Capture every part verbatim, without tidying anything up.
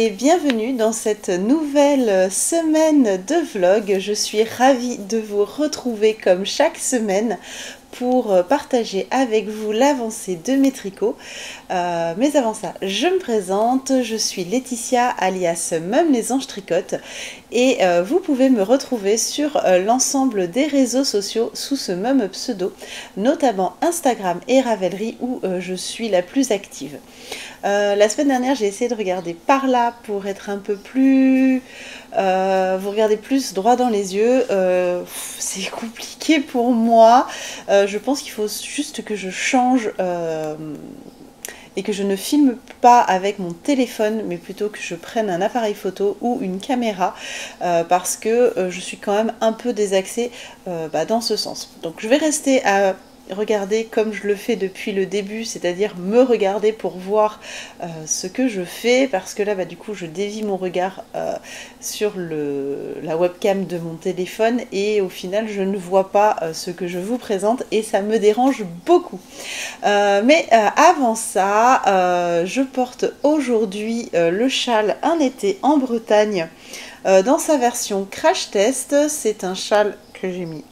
et bienvenue dans cette nouvelle semaine de vlog. Je suis ravie de vous retrouver comme chaque semaine pour partager avec vous l'avancée de mes tricots. Euh, mais avant ça, je me présente, je suis Laetitia alias Mum les Anges Tricotent et euh, vous pouvez me retrouver sur euh, l'ensemble des réseaux sociaux sous ce même pseudo, notamment Instagram et Ravelry où euh, je suis la plus active. Euh, la semaine dernière, j'ai essayé de regarder par là pour être un peu plus... Euh, vous regardez plus droit dans les yeux. Euh, c'est compliqué pour moi. Euh, je pense qu'il faut juste que je change... Euh, et que je ne filme pas avec mon téléphone, mais plutôt que je prenne un appareil photo ou une caméra, euh, parce que euh, je suis quand même un peu désaxée euh, bah, dans ce sens. Donc je vais rester à regarder comme je le fais depuis le début, c'est-à-dire me regarder pour voir euh, ce que je fais, parce que là bah, du coup je dévie mon regard euh, sur le, la webcam de mon téléphone et au final je ne vois pas euh, ce que je vous présente et ça me dérange beaucoup. Euh, mais euh, avant ça, euh, je porte aujourd'hui euh, le châle Un été en Bretagne euh, dans sa version crash test. C'est un châle que j'ai mis.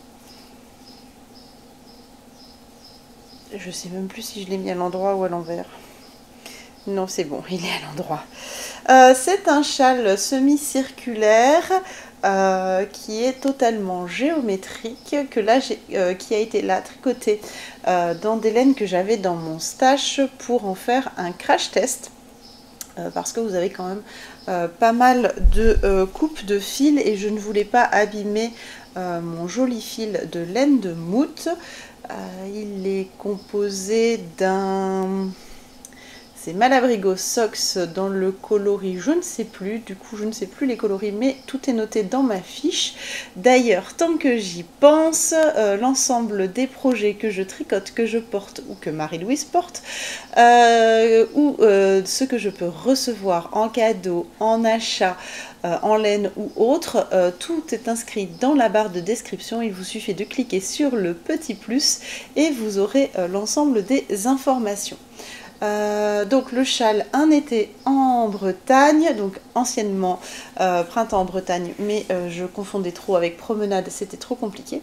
Je sais même plus si je l'ai mis à l'endroit ou à l'envers. Non, c'est bon, il est à l'endroit. Euh, c'est un châle semi-circulaire euh, qui est totalement géométrique, que là, euh, qui a été là tricoté euh, dans des laines que j'avais dans mon stash pour en faire un crash test. Euh, parce que vous avez quand même euh, pas mal de euh, coupes de fil et je ne voulais pas abîmer euh, mon joli fil de laine de moute. Euh, il est composé d'un... C'est Malabrigo Socks dans le coloris, je ne sais plus, du coup je ne sais plus les coloris, mais tout est noté dans ma fiche. D'ailleurs, tant que j'y pense, euh, l'ensemble des projets que je tricote, que je porte ou que Marie-Louise porte, euh, ou euh, ce que je peux recevoir en cadeau, en achat, Euh, en laine ou autre, euh, tout est inscrit dans la barre de description. Il vous suffit de cliquer sur le petit plus et vous aurez euh, l'ensemble des informations. Euh, donc le châle Un été en Bretagne, donc anciennement euh, printemps en Bretagne, mais euh, je confondais trop avec promenade, c'était trop compliqué.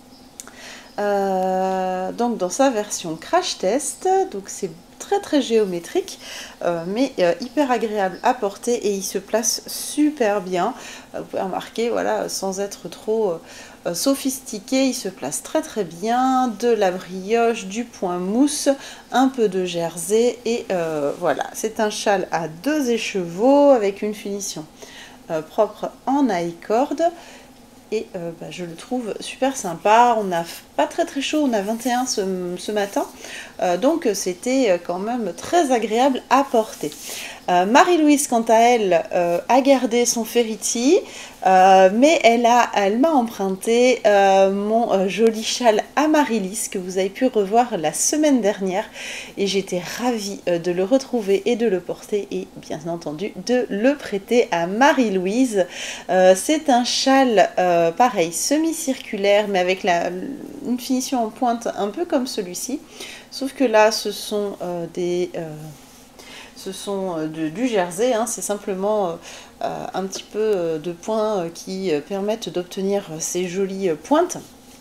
Euh, donc dans sa version crash test, donc c'est très très géométrique euh, mais euh, hyper agréable à porter et il se place super bien. Euh, vous pouvez remarquer, voilà, sans être trop euh, sophistiqué, il se place très très bien. De la brioche, du point mousse, un peu de jersey et euh, voilà, c'est un châle à deux écheveaux avec une finition euh, propre en I-cord. Et euh, bah, je le trouve super sympa. On n'a pas très très chaud, on a vingt et un ce, ce matin, euh, donc c'était quand même très agréable à porter. Euh, Marie-Louise, quant à elle, euh, a gardé son Ferriti, euh, mais elle a, elle m'a emprunté euh, mon euh, joli châle Amaryllis que vous avez pu revoir la semaine dernière, et j'étais ravie euh, de le retrouver et de le porter, et bien entendu de le prêter à Marie-Louise. Euh, c'est un châle euh, pareil, semi-circulaire, mais avec la, une finition en pointe un peu comme celui-ci, sauf que là ce sont euh, des... Euh, ce sont de, du jersey, hein, c'est simplement euh, un petit peu de points qui permettent d'obtenir ces jolies pointes.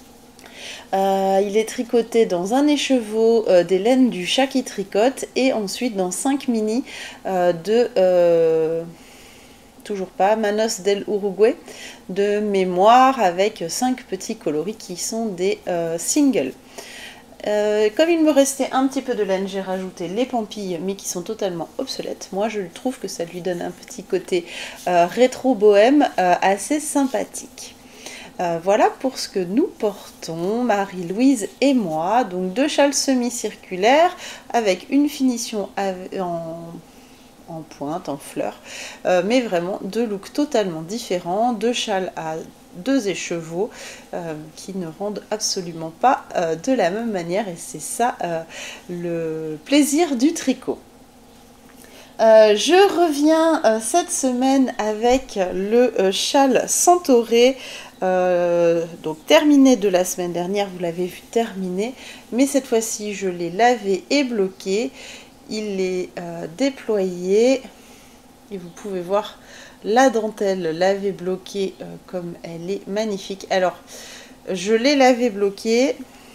Euh, il est tricoté dans un écheveau euh, des laines du chat qui tricote et ensuite dans cinq mini euh, de... Euh, toujours pas, Manos del Uruguay de mémoire avec cinq petits coloris qui sont des euh, singles. Euh, comme il me restait un petit peu de laine, j'ai rajouté les pampilles, mais qui sont totalement obsolètes. Moi, je trouve que ça lui donne un petit côté euh, rétro-bohème euh, assez sympathique. Euh, voilà pour ce que nous portons, Marie-Louise et moi. Donc deux châles semi-circulaires avec une finition en... en pointe, en fleurs, euh, mais vraiment deux looks totalement différents, deux châles à deux écheveaux euh, qui ne rendent absolument pas euh, de la même manière et c'est ça euh, le plaisir du tricot. Euh, je reviens euh, cette semaine avec le euh, châle Centauré, euh, donc terminé de la semaine dernière, vous l'avez vu terminé, mais cette fois-ci je l'ai lavé et bloqué. Il est euh, déployé Et vous pouvez voir la dentelle lavée bloquée euh, comme elle est magnifique. Alors, je l'ai lavée bloquée.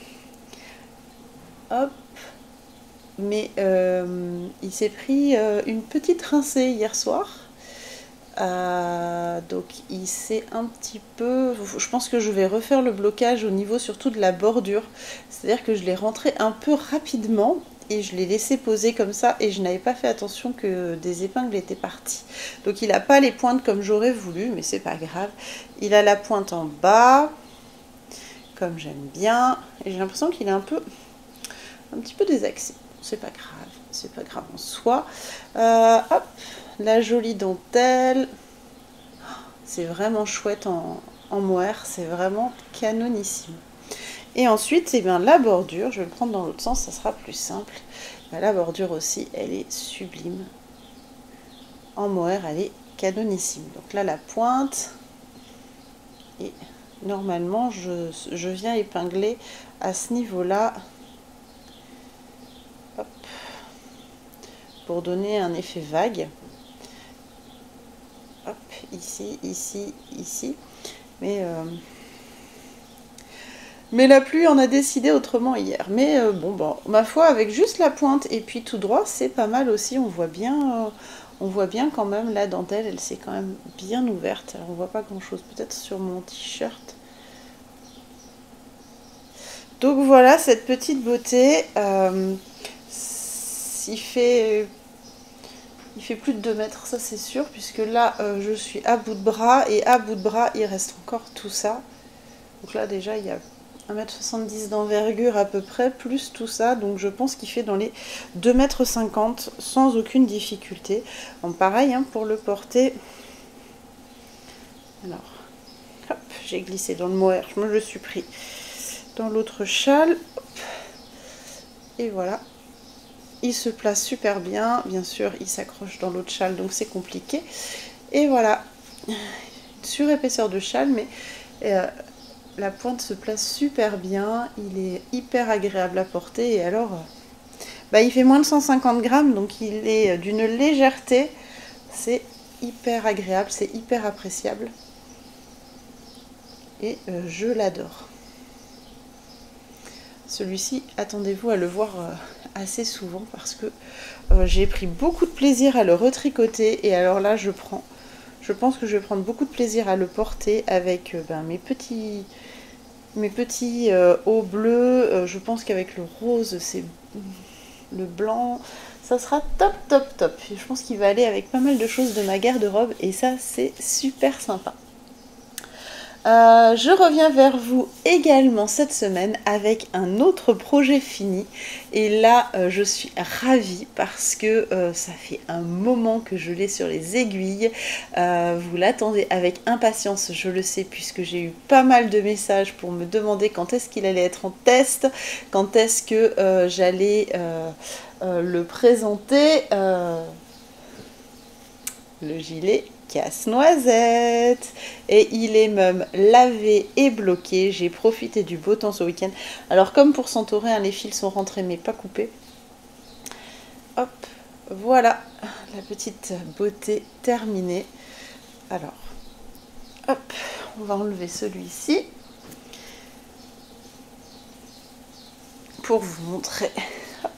Hop. Mais euh, il s'est pris euh, une petite rincée hier soir. Euh, donc il s'est un petit peu... Je pense que je vais refaire le blocage au niveau surtout de la bordure. C'est-à-dire que je l'ai rentré un peu rapidement et je l'ai laissé poser comme ça et je n'avais pas fait attention que des épingles étaient parties. Donc il n'a pas les pointes comme j'aurais voulu, mais c'est pas grave. Il a la pointe en bas, comme j'aime bien. Et j'ai l'impression qu'il est un peu... un petit peu désaxé. C'est pas grave, c'est pas grave en soi. Euh, hop, la jolie dentelle. C'est vraiment chouette en, en mohair, c'est vraiment canonissime. Et ensuite, eh bien, la bordure, je vais le prendre dans l'autre sens, ça sera plus simple. Ben, la bordure aussi, elle est sublime. En mohair, elle est canonissime. Donc là, la pointe. Et normalement, je, je viens épingler à ce niveau-là. Hop. Pour donner un effet vague. Hop, ici, ici, ici. Mais, euh, mais la pluie en a décidé autrement hier. Mais euh, bon, bon, ma foi, avec juste la pointe et puis tout droit, c'est pas mal aussi. On voit bien, euh, on voit bien quand même la dentelle, elle s'est quand même bien ouverte. Alors on voit pas grand-chose, peut-être sur mon t-shirt. Donc voilà, cette petite beauté. Euh, s'il fait... Il fait plus de deux mètres, ça c'est sûr, puisque là, euh, je suis à bout de bras, et à bout de bras, il reste encore tout ça. Donc là, déjà, il y a un mètre soixante-dix d'envergure à peu près, plus tout ça, donc je pense qu'il fait dans les deux mètres cinquante, sans aucune difficulté. Bon, pareil, hein, pour le porter. Alors, hop, j'ai glissé dans le mohair, je me le suis pris dans l'autre châle. Hop. Et voilà. Il se place super bien, bien sûr il s'accroche dans l'autre châle donc c'est compliqué. Et voilà, surépaisseur de châle, mais euh, la pointe se place super bien, il est hyper agréable à porter. Et alors, euh, bah, il fait moins de cent cinquante grammes, donc il est d'une légèreté, c'est hyper agréable, c'est hyper appréciable. Et euh, je l'adore. Celui-ci, attendez-vous à le voir euh, assez souvent parce que euh, j'ai pris beaucoup de plaisir à le retricoter. Et alors là, je prends, je pense que je vais prendre beaucoup de plaisir à le porter avec euh, ben, mes petits, mes petits euh, hauts bleus. Euh, je pense qu'avec le rose, c'est le blanc, ça sera top, top, top. Et je pense qu'il va aller avec pas mal de choses de ma garde-robe et ça, c'est super sympa. Euh, je reviens vers vous également cette semaine avec un autre projet fini et là euh, je suis ravie parce que euh, ça fait un moment que je l'ai sur les aiguilles. Euh, vous l'attendez avec impatience, je le sais, puisque j'ai eu pas mal de messages pour me demander quand est-ce qu'il allait être en test, quand est-ce que euh, j'allais euh, euh, le présenter. Euh, le gilet Casse-Noisette, et il est même lavé et bloqué. J'ai profité du beau temps ce week-end. Alors comme pour s'entourer, hein, les fils sont rentrés mais pas coupés. Hop, voilà la petite beauté terminée. Alors, hop, on va enlever celui-ci pour vous montrer, hop,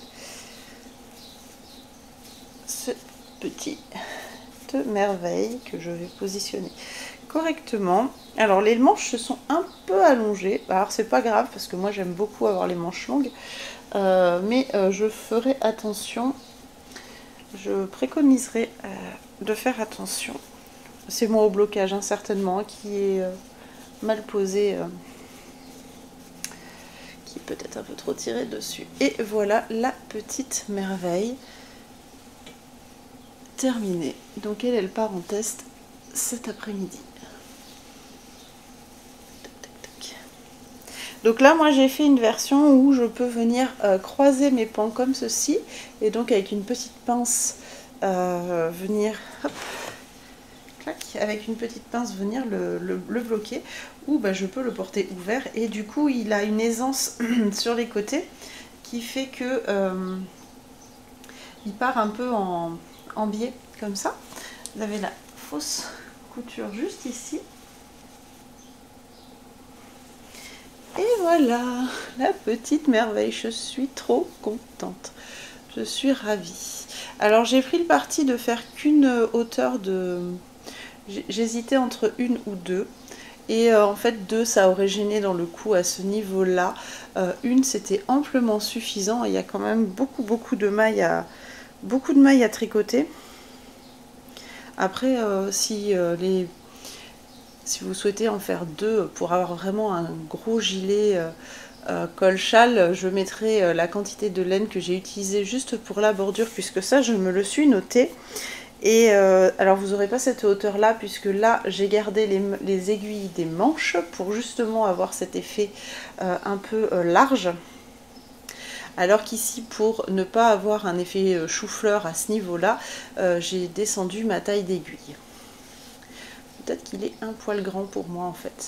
ce petit merveille que je vais positionner correctement. Alors les manches se sont un peu allongées, alors c'est pas grave parce que moi j'aime beaucoup avoir les manches longues, euh, mais euh, je ferai attention, je préconiserai euh, de faire attention. C'est moi au blocage hein, certainement hein, qui est euh, mal posé, euh, qui est peut-être un peu trop tiré dessus. Et voilà la petite merveille terminée. Donc elle, elle part en test cet après-midi. Donc là, moi, j'ai fait une version où je peux venir euh, croiser mes pans comme ceci, et donc avec une petite pince, euh, venir, hop, clac, avec une petite pince venir le, le, le bloquer, ou bah, je peux le porter ouvert, et du coup, il a une aisance sur les côtés qui fait que euh, il part un peu en, en biais comme ça. Vous avez la fausse couture juste ici. Et voilà, la petite merveille, je suis trop contente. Je suis ravie. Alors j'ai pris le parti de faire qu'une hauteur de... J'hésitais entre une ou deux. Et euh, en fait deux ça aurait gêné dans le cou à ce niveau là. Euh, une c'était amplement suffisant. Il y a quand même beaucoup beaucoup de mailles à, beaucoup de mailles à tricoter. Après euh, si, euh, les, si vous souhaitez en faire deux pour avoir vraiment un gros gilet euh, euh, col châle, je mettrai euh, la quantité de laine que j'ai utilisée juste pour la bordure, puisque ça je me le suis noté. Et euh, alors vous n'aurez pas cette hauteur là, puisque là j'ai gardé les, les aiguilles des manches pour justement avoir cet effet euh, un peu euh, large. Alors qu'ici, pour ne pas avoir un effet euh, chou-fleur à ce niveau là, euh, j'ai descendu ma taille d'aiguille. Peut-être qu'il est un poil grand pour moi en fait.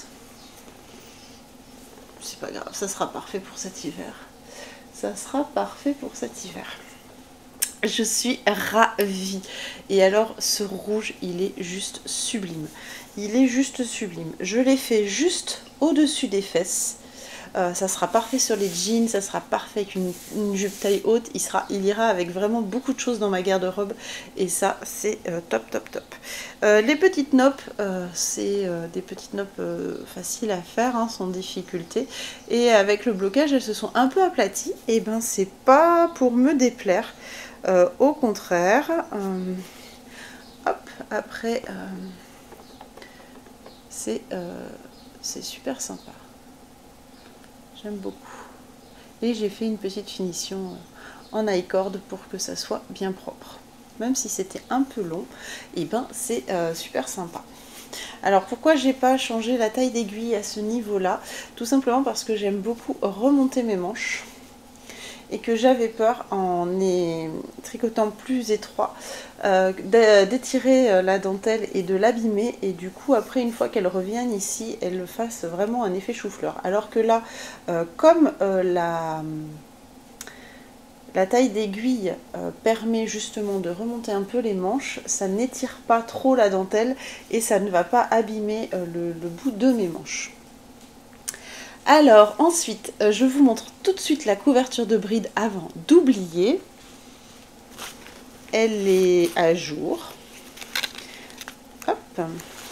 C'est pas grave, ça sera parfait pour cet hiver. Ça sera parfait pour cet hiver. Je suis ravie. Et alors ce rouge il est juste sublime. Il est juste sublime. Je l'ai fait juste au-dessus des fesses. Euh, ça sera parfait sur les jeans, ça sera parfait avec une, une jupe taille haute. Il, sera, il ira avec vraiment beaucoup de choses dans ma garde-robe. Et ça c'est euh, top top top. Euh, les petites noppes, euh, c'est euh, des petites noppes euh, faciles à faire, hein, sans difficulté. Et avec le blocage elles se sont un peu aplaties. Et ben c'est pas pour me déplaire. Euh, au contraire, euh, hop, après, euh, c'est euh, super sympa. J'aime beaucoup. Et j'ai fait une petite finition en I-cord pour que ça soit bien propre. Même si c'était un peu long, et ben c'est euh, super sympa. Alors pourquoi j'ai pas changé la taille d'aiguille à ce niveau-là? Tout simplement parce que j'aime beaucoup remonter mes manches. Et que j'avais peur, en les tricotant plus étroit, euh, d'étirer la dentelle et de l'abîmer, et du coup après une fois qu'elle revienne ici, elle fasse vraiment un effet chou-fleur. Alors que là, euh, comme euh, la, la taille d'aiguille euh, permet justement de remonter un peu les manches, ça n'étire pas trop la dentelle et ça ne va pas abîmer euh, le, le bout de mes manches. Alors ensuite, euh, je vous montre tout de suite la couverture de bride avant d'oublier. Elle est à jour. Hop.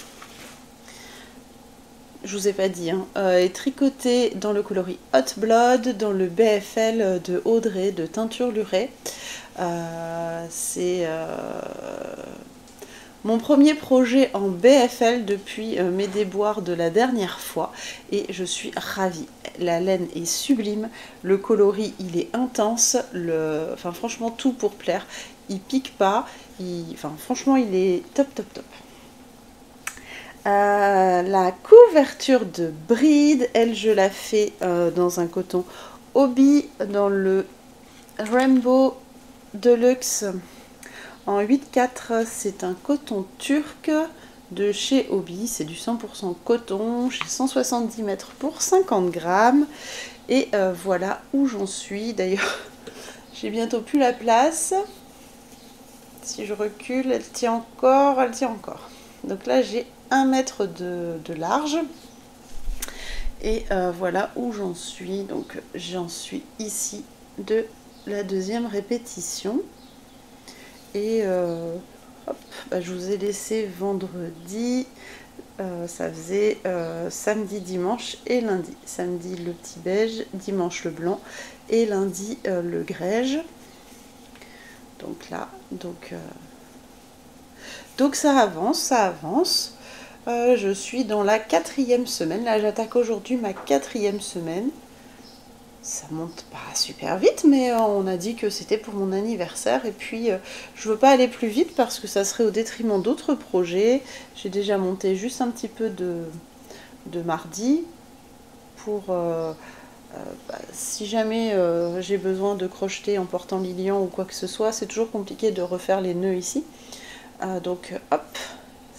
Je vous ai pas dit, hein, euh, est tricotée dans le coloris Hot Blood, dans le B F L de Audrey de Teinture Luret. Euh, C'est... Euh... mon premier projet en B F L depuis euh, mes déboires de la dernière fois et je suis ravie. La laine est sublime, le coloris il est intense, le... enfin franchement tout pour plaire. Il pique pas, il... enfin franchement il est top top top. Euh, la couverture de bride, elle je la fais euh, dans un coton Hobbii dans le Rainbow Deluxe. En huit quatre, c'est un coton turc de chez Hobbii, c'est du cent pour cent coton, j'ai cent soixante-dix mètres pour cinquante grammes. Et euh, voilà où j'en suis. D'ailleurs, j'ai bientôt plus la place. Si je recule, elle tient encore, elle tient encore. Donc là, j'ai un mètre de, de large. Et euh, voilà où j'en suis. Donc j'en suis ici de la deuxième répétition. Et euh, hop, bah, je vous ai laissé vendredi, euh, ça faisait euh, samedi, dimanche et lundi. Samedi le petit beige, dimanche le blanc et lundi euh, le grège. Donc là, donc, euh, donc ça avance, ça avance. Euh, je suis dans la quatrième semaine. Là, j'attaque aujourd'hui ma quatrième semaine. Ça monte pas super vite, mais euh, on a dit que c'était pour mon anniversaire. Et puis, euh, je veux pas aller plus vite parce que ça serait au détriment d'autres projets. J'ai déjà monté juste un petit peu de, de mardi pour... Euh, euh, bah, si jamais euh, j'ai besoin de crocheter en portant Lilian ou quoi que ce soit, c'est toujours compliqué de refaire les nœuds ici. Euh, donc, hop,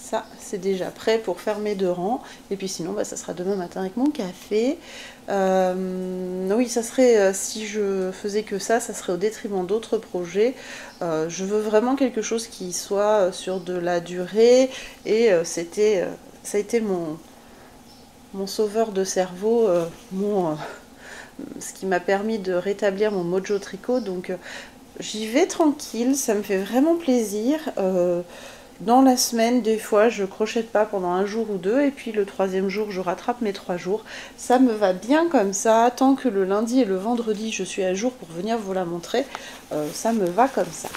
ça c'est déjà prêt pour faire mes deux rangs. Et puis sinon, bah, ça sera demain matin avec mon café. Euh, oui, ça serait, euh, si je faisais que ça, ça serait au détriment d'autres projets. Euh, je veux vraiment quelque chose qui soit sur de la durée. Et euh, c'était, euh, ça a été mon, mon sauveur de cerveau, euh, mon, euh, ce qui m'a permis de rétablir mon mojo tricot. Donc euh, j'y vais tranquille, ça me fait vraiment plaisir. Euh, Dans la semaine, des fois, je crochette pas pendant un jour ou deux, et puis le troisième jour, je rattrape mes trois jours. Ça me va bien comme ça, tant que le lundi et le vendredi, je suis à jour pour venir vous la montrer, euh, ça me va comme ça.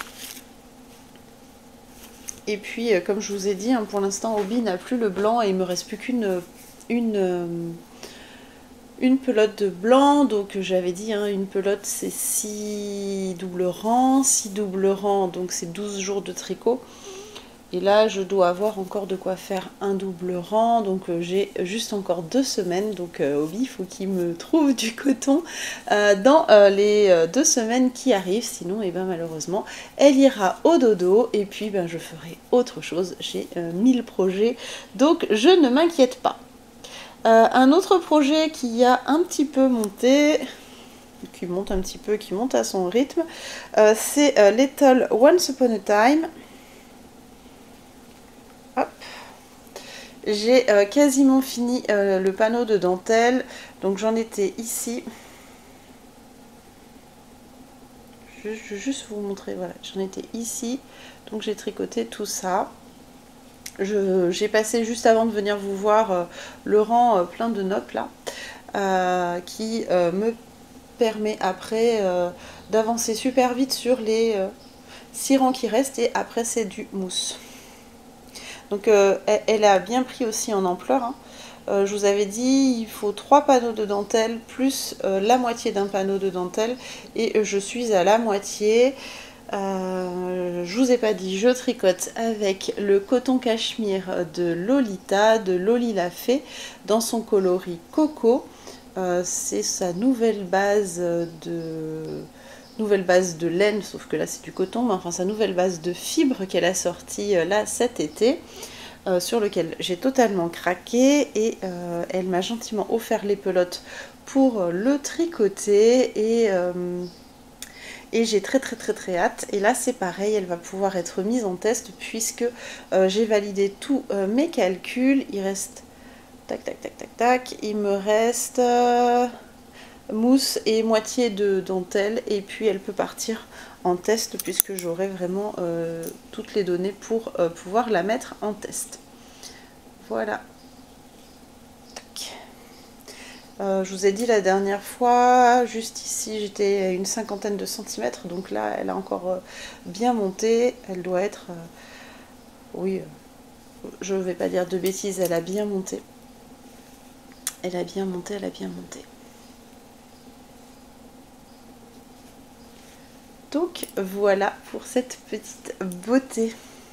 Et puis, euh, comme je vous ai dit, hein, pour l'instant, Obi n'a plus le blanc, et il me reste plus qu'une une, euh, une pelote de blanc. Donc j'avais dit, hein, une pelote, c'est six doubles rangs, six doubles rangs, donc c'est douze jours de tricot. Et là, je dois avoir encore de quoi faire un double rang, donc euh, j'ai juste encore deux semaines. Donc euh, Obi, il faut qu'il me trouve du coton euh, dans euh, les euh, deux semaines qui arrivent. Sinon, et eh ben, malheureusement, elle ira au dodo. Et puis, ben, je ferai autre chose. J'ai euh, mille projets, donc je ne m'inquiète pas. Euh, un autre projet qui a un petit peu monté, qui monte un petit peu, qui monte à son rythme, euh, c'est euh, l'étole Once Upon a Time. J'ai euh, quasiment fini euh, le panneau de dentelle, donc j'en étais ici. Je, je vais juste vous montrer, voilà, j'en étais ici, donc j'ai tricoté tout ça. J'ai passé juste avant de venir vous voir euh, le rang euh, plein de notes là, euh, qui euh, me permet après euh, d'avancer super vite sur les euh, six rangs qui restent, et après c'est du mousse. Donc euh, elle, elle a bien pris aussi en ampleur, hein. Euh, je vous avais dit, il faut trois panneaux de dentelle plus euh, la moitié d'un panneau de dentelle, et euh, je suis à la moitié. Euh, je vous ai pas dit, je tricote avec le coton cachemire de Lolita, de Loli l'a fait, dans son coloris coco. Euh, c'est sa nouvelle base de... nouvelle base de laine, sauf que là c'est du coton, mais enfin sa nouvelle base de fibres qu'elle a sortie euh, là cet été, euh, sur lequel j'ai totalement craqué, et euh, elle m'a gentiment offert les pelotes pour euh, le tricoter, et, euh, et j'ai très très très très hâte. Et là c'est pareil, elle va pouvoir être mise en test puisque euh, j'ai validé tous euh, mes calculs. Il reste tac tac tac tac tac, il me reste euh, mousse et moitié de dentelle, et puis elle peut partir en test puisque j'aurai vraiment euh, toutes les données pour euh, pouvoir la mettre en test. Voilà. Euh, je vous ai dit la dernière fois, juste ici j'étais à une cinquantaine de centimètres, donc là elle a encore euh, bien monté. Elle doit être, euh, oui, euh, je ne vais pas dire de bêtises, elle a bien monté. Elle a bien monté, elle a bien monté. Donc voilà pour cette petite beauté.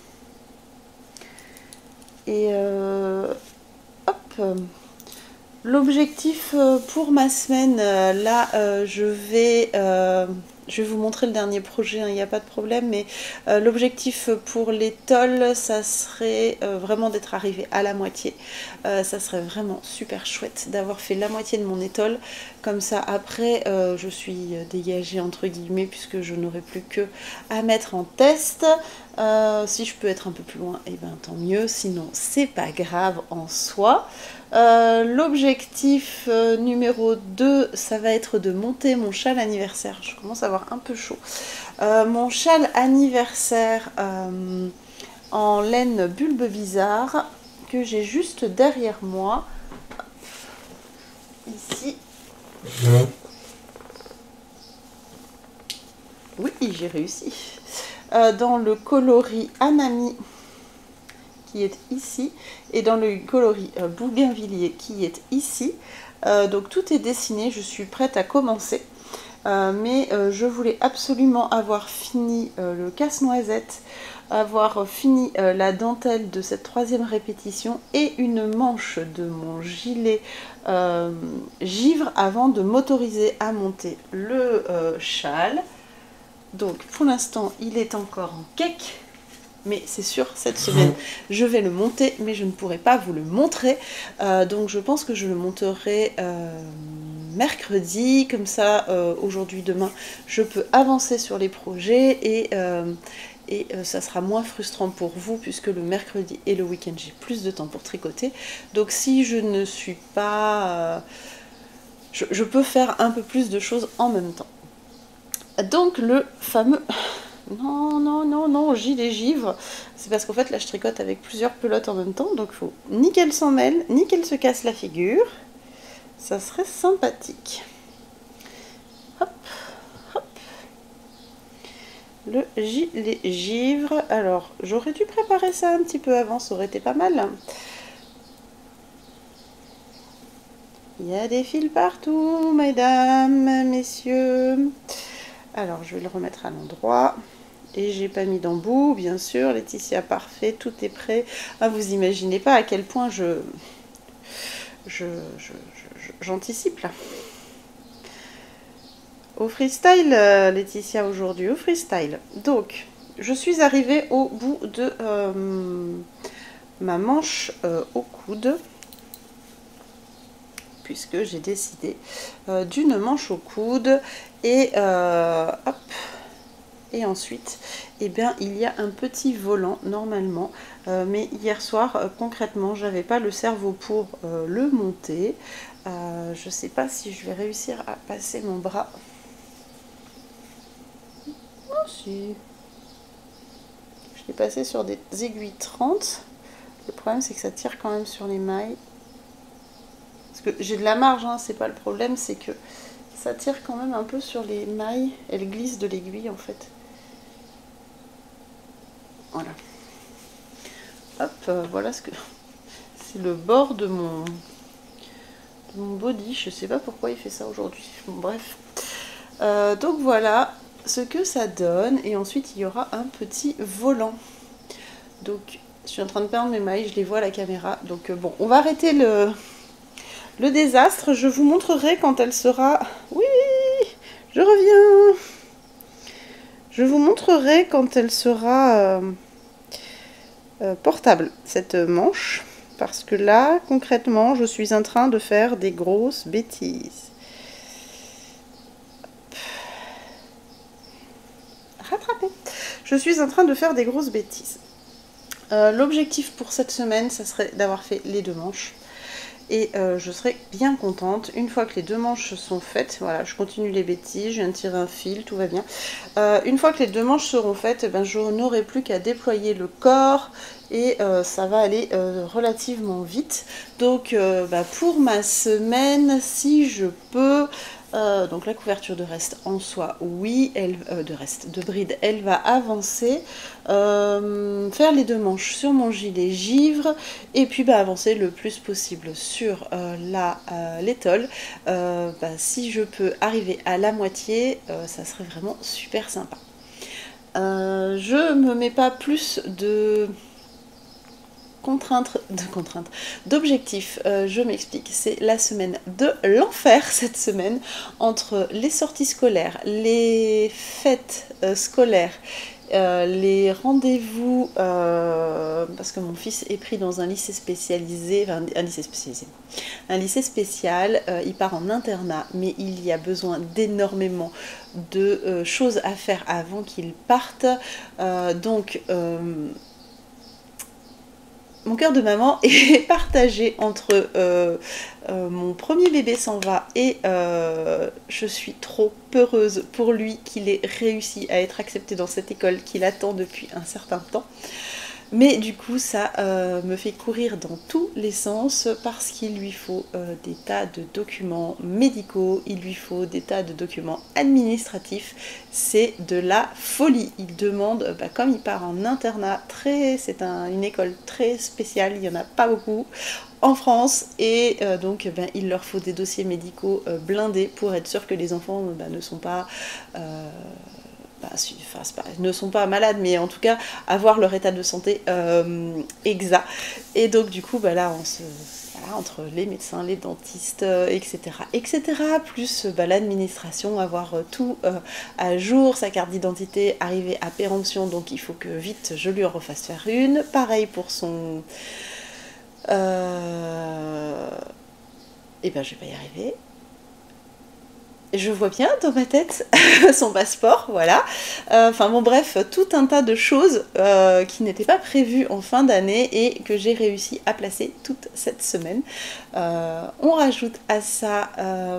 Et euh, hop, l'objectif pour ma semaine, là euh, je vais euh, je vais vous montrer le dernier projet, il n'y a pas de problème, mais euh, l'objectif pour l'étole, ça serait euh, vraiment d'être arrivé à la moitié. Euh, ça serait vraiment super chouette d'avoir fait la moitié de mon étole, comme ça après euh, je suis dégagée entre guillemets, puisque je n'aurai plus que à mettre en test. Euh, si je peux être un peu plus loin, et eh ben tant mieux, sinon c'est pas grave en soi. Euh, l'objectif euh, numéro deux, ça va être de monter mon châle anniversaire. Je commence à avoir un peu chaud. Euh, mon châle anniversaire euh, en laine bulbe bizarre, que j'ai juste derrière moi. Ici. Oui, j'ai réussi. Euh, dans le coloris Anami, qui est ici, et dans le coloris euh, Bougainvilliers qui est ici. Euh, donc tout est dessiné, je suis prête à commencer. Euh, mais euh, je voulais absolument avoir fini euh, le casse-noisette, avoir fini euh, la dentelle de cette troisième répétition et une manche de mon gilet euh, givre avant de m'autoriser à monter le euh, châle. Donc pour l'instant il est encore en cake. mais c'est sûr, cette semaine, je vais le monter, mais je ne pourrai pas vous le montrer. Euh, donc je pense que je le monterai euh, mercredi, comme ça, euh, aujourd'hui, demain, je peux avancer sur les projets et... Euh, et euh, ça sera moins frustrant pour vous puisque le mercredi et le week-end j'ai plus de temps pour tricoter. Donc si je ne suis pas... Euh, je, je peux faire un peu plus de choses en même temps. Donc le fameux... Non, non, non, non, gilet givre, c'est parce qu'en fait là je tricote avec plusieurs pelotes en même temps, donc il faut ni qu'elle s'en mêle, ni qu'elle se casse la figure. Ça serait sympathique. Hop. Le gilet givre. Alors, j'aurais dû préparer ça un petit peu avant, ça aurait été pas mal. Il y a des fils partout, mesdames, messieurs. Alors, je vais le remettre à l'endroit. Et j'ai pas mis d'embout, bien sûr. Laetitia, parfait, tout est prêt. Ah, vous imaginez pas à quel point je... je, je, je j'anticipe là. Au freestyle, euh, Laetitia, aujourd'hui, au freestyle. Donc, je suis arrivée au bout de euh, ma manche euh, au coude, puisque j'ai décidé euh, d'une manche au coude. Et, euh, hop, et ensuite, eh bien, il y a un petit volant, normalement. Euh, mais hier soir, euh, concrètement, j'avais pas le cerveau pour euh, le monter. Euh, je sais pas si je vais réussir à passer mon bras. Si. Je l'ai passé sur des aiguilles trente. Le problème c'est que ça tire quand même sur les mailles. Parce que j'ai de la marge, hein, c'est pas le problème, c'est que ça tire quand même un peu sur les mailles. Elle glisse de l'aiguille en fait. Voilà. Hop, euh, voilà ce que... C'est le bord de mon... de mon body. Je sais pas pourquoi il fait ça aujourd'hui. Bon, bref. Euh, donc voilà ce que ça donne, et ensuite il y aura un petit volant. Donc je suis en train de perdre mes mailles, je les vois à la caméra, donc euh, bon, on va arrêter le, le désastre. Je vous montrerai quand elle sera... Oui, je reviens. Je vous montrerai quand elle sera euh, euh, portable, cette manche, parce que là concrètement je suis en train de faire des grosses bêtises. Rattraper. Je suis en train de faire des grosses bêtises. Euh, L'objectif pour cette semaine, ça serait d'avoir fait les deux manches. Et euh, je serai bien contente. Une fois que les deux manches sont faites, voilà, je continue les bêtises, je viens de tirer un fil, tout va bien. Euh, une fois que les deux manches seront faites, eh ben, je n'aurai plus qu'à déployer le corps. Et euh, ça va aller euh, relativement vite. Donc euh, bah, pour ma semaine, si je peux... Euh, donc la couverture de reste en soi, oui, elle, euh, de reste, de bride, elle va avancer, euh, faire les deux manches sur mon gilet givre, et puis bah, avancer le plus possible sur euh, la euh, l'étole. Euh, bah, si je peux arriver à la moitié, euh, ça serait vraiment super sympa. Euh, je me mets pas plus de... contraintes, de contraintes, d'objectifs, euh, je m'explique, c'est la semaine de l'enfer cette semaine, entre les sorties scolaires, les fêtes euh, scolaires, euh, les rendez-vous, euh, parce que mon fils est pris dans un lycée spécialisé, enfin, un lycée spécialisé, un lycée spécial, euh, il part en internat, mais il y a besoin d'énormément de euh, choses à faire avant qu'il parte, euh, donc... Euh, mon cœur de maman est partagé entre euh, euh, mon premier bébé s'en va et euh, je suis trop peureuse pour lui qu'il ait réussi à être accepté dans cette école qu'il attend depuis un certain temps. Mais du coup, ça euh, me fait courir dans tous les sens parce qu'il lui faut euh, des tas de documents médicaux, il lui faut des tas de documents administratifs. C'est de la folie. Il demande, bah, comme il part en internat, très, c'est un, une école très spéciale, il n'y en a pas beaucoup en France, et euh, donc ben, il leur faut des dossiers médicaux euh, blindés pour être sûr que les enfants ben, ne sont pas... Euh, Bah, enfin, pas, ne sont pas malades, mais en tout cas avoir leur état de santé euh, exact. Et donc du coup, bah, là, on se, voilà, entre les médecins, les dentistes, euh, et cetera, et cetera. Plus bah, l'administration, avoir euh, tout euh, à jour, sa carte d'identité arriver à péremption, donc il faut que vite je lui en refasse faire une. Pareil pour son... Euh... Et ben je vais pas y arriver. Je vois bien dans ma tête son passeport, voilà. Euh, enfin bon bref, tout un tas de choses euh, qui n'étaient pas prévues en fin d'année et que j'ai réussi à placer toute cette semaine. Euh, on rajoute à ça... Euh,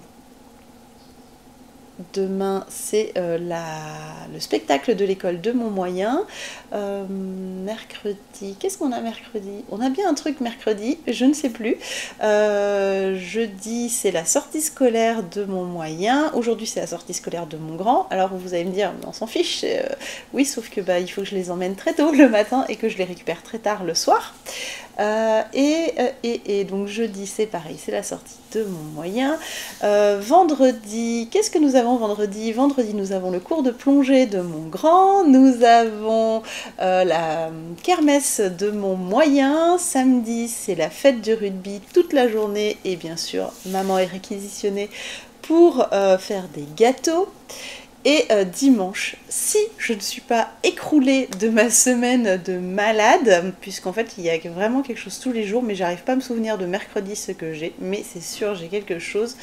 demain, c'est euh, le spectacle de l'école de mon moyen. Euh, mercredi, qu'est-ce qu'on a mercredi? On a bien un truc mercredi, je ne sais plus. Euh, jeudi, c'est la sortie scolaire de mon moyen. Aujourd'hui, c'est la sortie scolaire de mon grand. Alors, vous allez me dire, on s'en fiche. Euh, oui, sauf que bah, il faut que je les emmène très tôt le matin et que je les récupère très tard le soir. Euh, et, et, et donc jeudi c'est pareil, c'est la sortie de mon moyen. Euh, vendredi, qu'est-ce que nous avons vendredi? Vendredi nous avons le cours de plongée de mon grand, nous avons euh, la kermesse de mon moyen, samedi c'est la fête du rugby toute la journée et bien sûr maman est réquisitionnée pour euh, faire des gâteaux. Et euh, dimanche, si je ne suis pas écroulée de ma semaine de malade, puisqu'en fait il y a vraiment quelque chose tous les jours, mais j'arrive pas à me souvenir de mercredi ce que j'ai, mais c'est sûr j'ai quelque chose.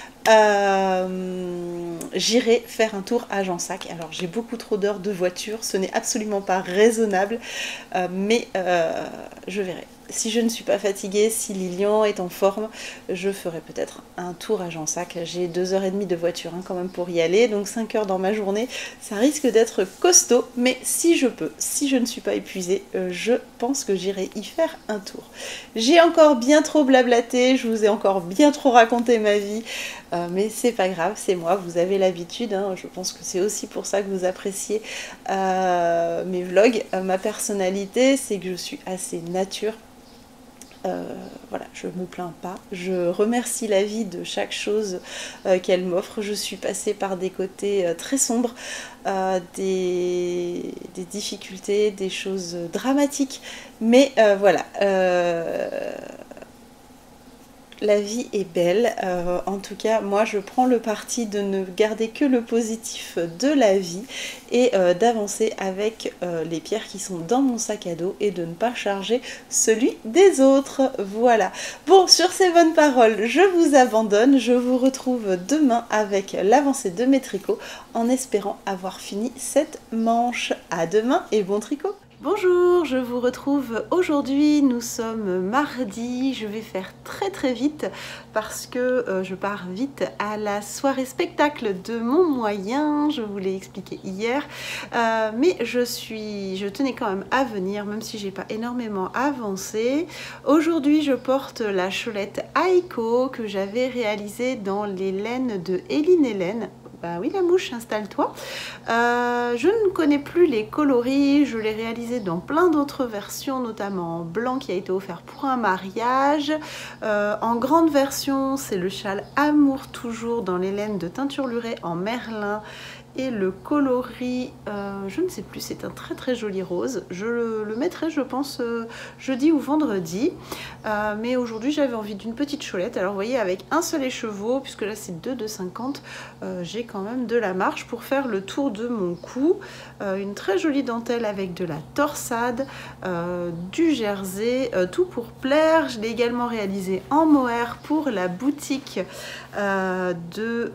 Euh, j'irai faire un tour à Jansac. Alors j'ai beaucoup trop d'heures de voiture, ce n'est absolument pas raisonnable, euh, mais euh, je verrai. Si je ne suis pas fatiguée, si Lilian est en forme, je ferai peut-être un tour à Jansac. J'ai deux heures et demie de voiture hein, quand même pour y aller, donc cinq heures dans ma journée. Ça risque d'être costaud, mais si je peux, si je ne suis pas épuisée, euh, je pense que j'irai y faire un tour. J'ai encore bien trop blablaté, je vous ai encore bien trop raconté ma vie, euh, mais c'est pas grave, c'est moi, vous avez l'habitude. Hein, je pense que c'est aussi pour ça que vous appréciez euh, mes vlogs. Euh, ma personnalité, c'est que je suis assez nature. Euh, voilà, je me plains pas, je remercie la vie de chaque chose euh, qu'elle m'offre. Je suis passée par des côtés euh, très sombres, euh, des, des difficultés, des choses dramatiques, mais euh, voilà, euh, la vie est belle. Euh, en tout cas, moi je prends le parti de ne garder que le positif de la vie et euh, d'avancer avec euh, les pierres qui sont dans mon sac à dos et de ne pas charger celui des autres. Voilà. Bon, sur ces bonnes paroles, je vous abandonne. Je vous retrouve demain avec l'avancée de mes tricots en espérant avoir fini cette manche. À demain et bon tricot! Bonjour, je vous retrouve aujourd'hui, nous sommes mardi, je vais faire très très vite parce que euh, je pars vite à la soirée spectacle de mon moyen, je vous l'ai expliqué hier, euh, mais je suis, je tenais quand même à venir même si j'ai pas énormément avancé. Aujourd'hui je porte la cholette Aiko que j'avais réalisée dans les laines de Eline Hélène. Bah oui la mouche, installe-toi. Euh, je ne connais plus les coloris, je l'ai réalisé dans plein d'autres versions, notamment en blanc qui a été offert pour un mariage. Euh, en grande version, c'est le châle Amour toujours dans les laines de teinture lurée en merlin. Et le coloris, euh, je ne sais plus, c'est un très très joli rose. Je le, le mettrai, je pense, euh, jeudi ou vendredi. Euh, mais aujourd'hui, j'avais envie d'une petite cholette. Alors, vous voyez, avec un seul écheveau, puisque là, c'est deux de cinquante, euh, j'ai quand même de la marge pour faire le tour de mon cou. Euh, une très jolie dentelle avec de la torsade, euh, du jersey, euh, tout pour plaire. Je l'ai également réalisé en mohair pour la boutique euh, de...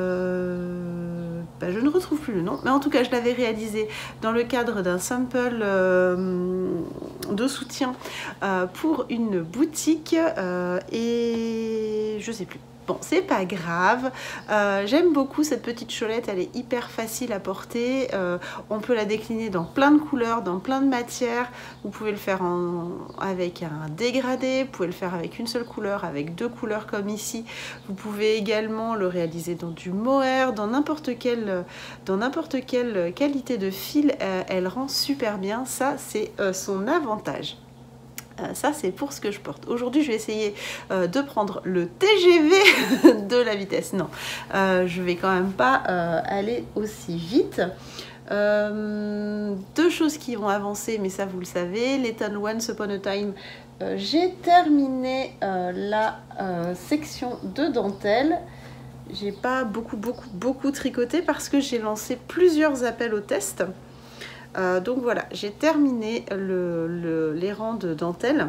Euh, bah, je ne retrouve plus le nom, mais en tout cas je l'avais réalisé dans le cadre d'un sample euh, de soutien euh, pour une boutique euh, et je sais plus. Bon, c'est pas grave, euh, j'aime beaucoup cette petite cholette, elle est hyper facile à porter, euh, on peut la décliner dans plein de couleurs, dans plein de matières, vous pouvez le faire en, avec un dégradé, vous pouvez le faire avec une seule couleur, avec deux couleurs comme ici, vous pouvez également le réaliser dans du mohair, dans n'importe quelle, dans n'importe quelle qualité de fil, euh, elle rend super bien, ça c'est euh, son avantage. Euh, ça c'est pour ce que je porte. Aujourd'hui je vais essayer euh, de prendre le T G V de la vitesse. Non, euh, je vais quand même pas euh, aller aussi vite. Euh, deux choses qui vont avancer, mais ça vous le savez. L'étonne Once Upon a Time euh, j'ai terminé euh, la euh, section de dentelle. J'ai pas beaucoup beaucoup beaucoup tricoté parce que j'ai lancé plusieurs appels au test. Euh, donc voilà, j'ai terminé le, le, les rangs de dentelle.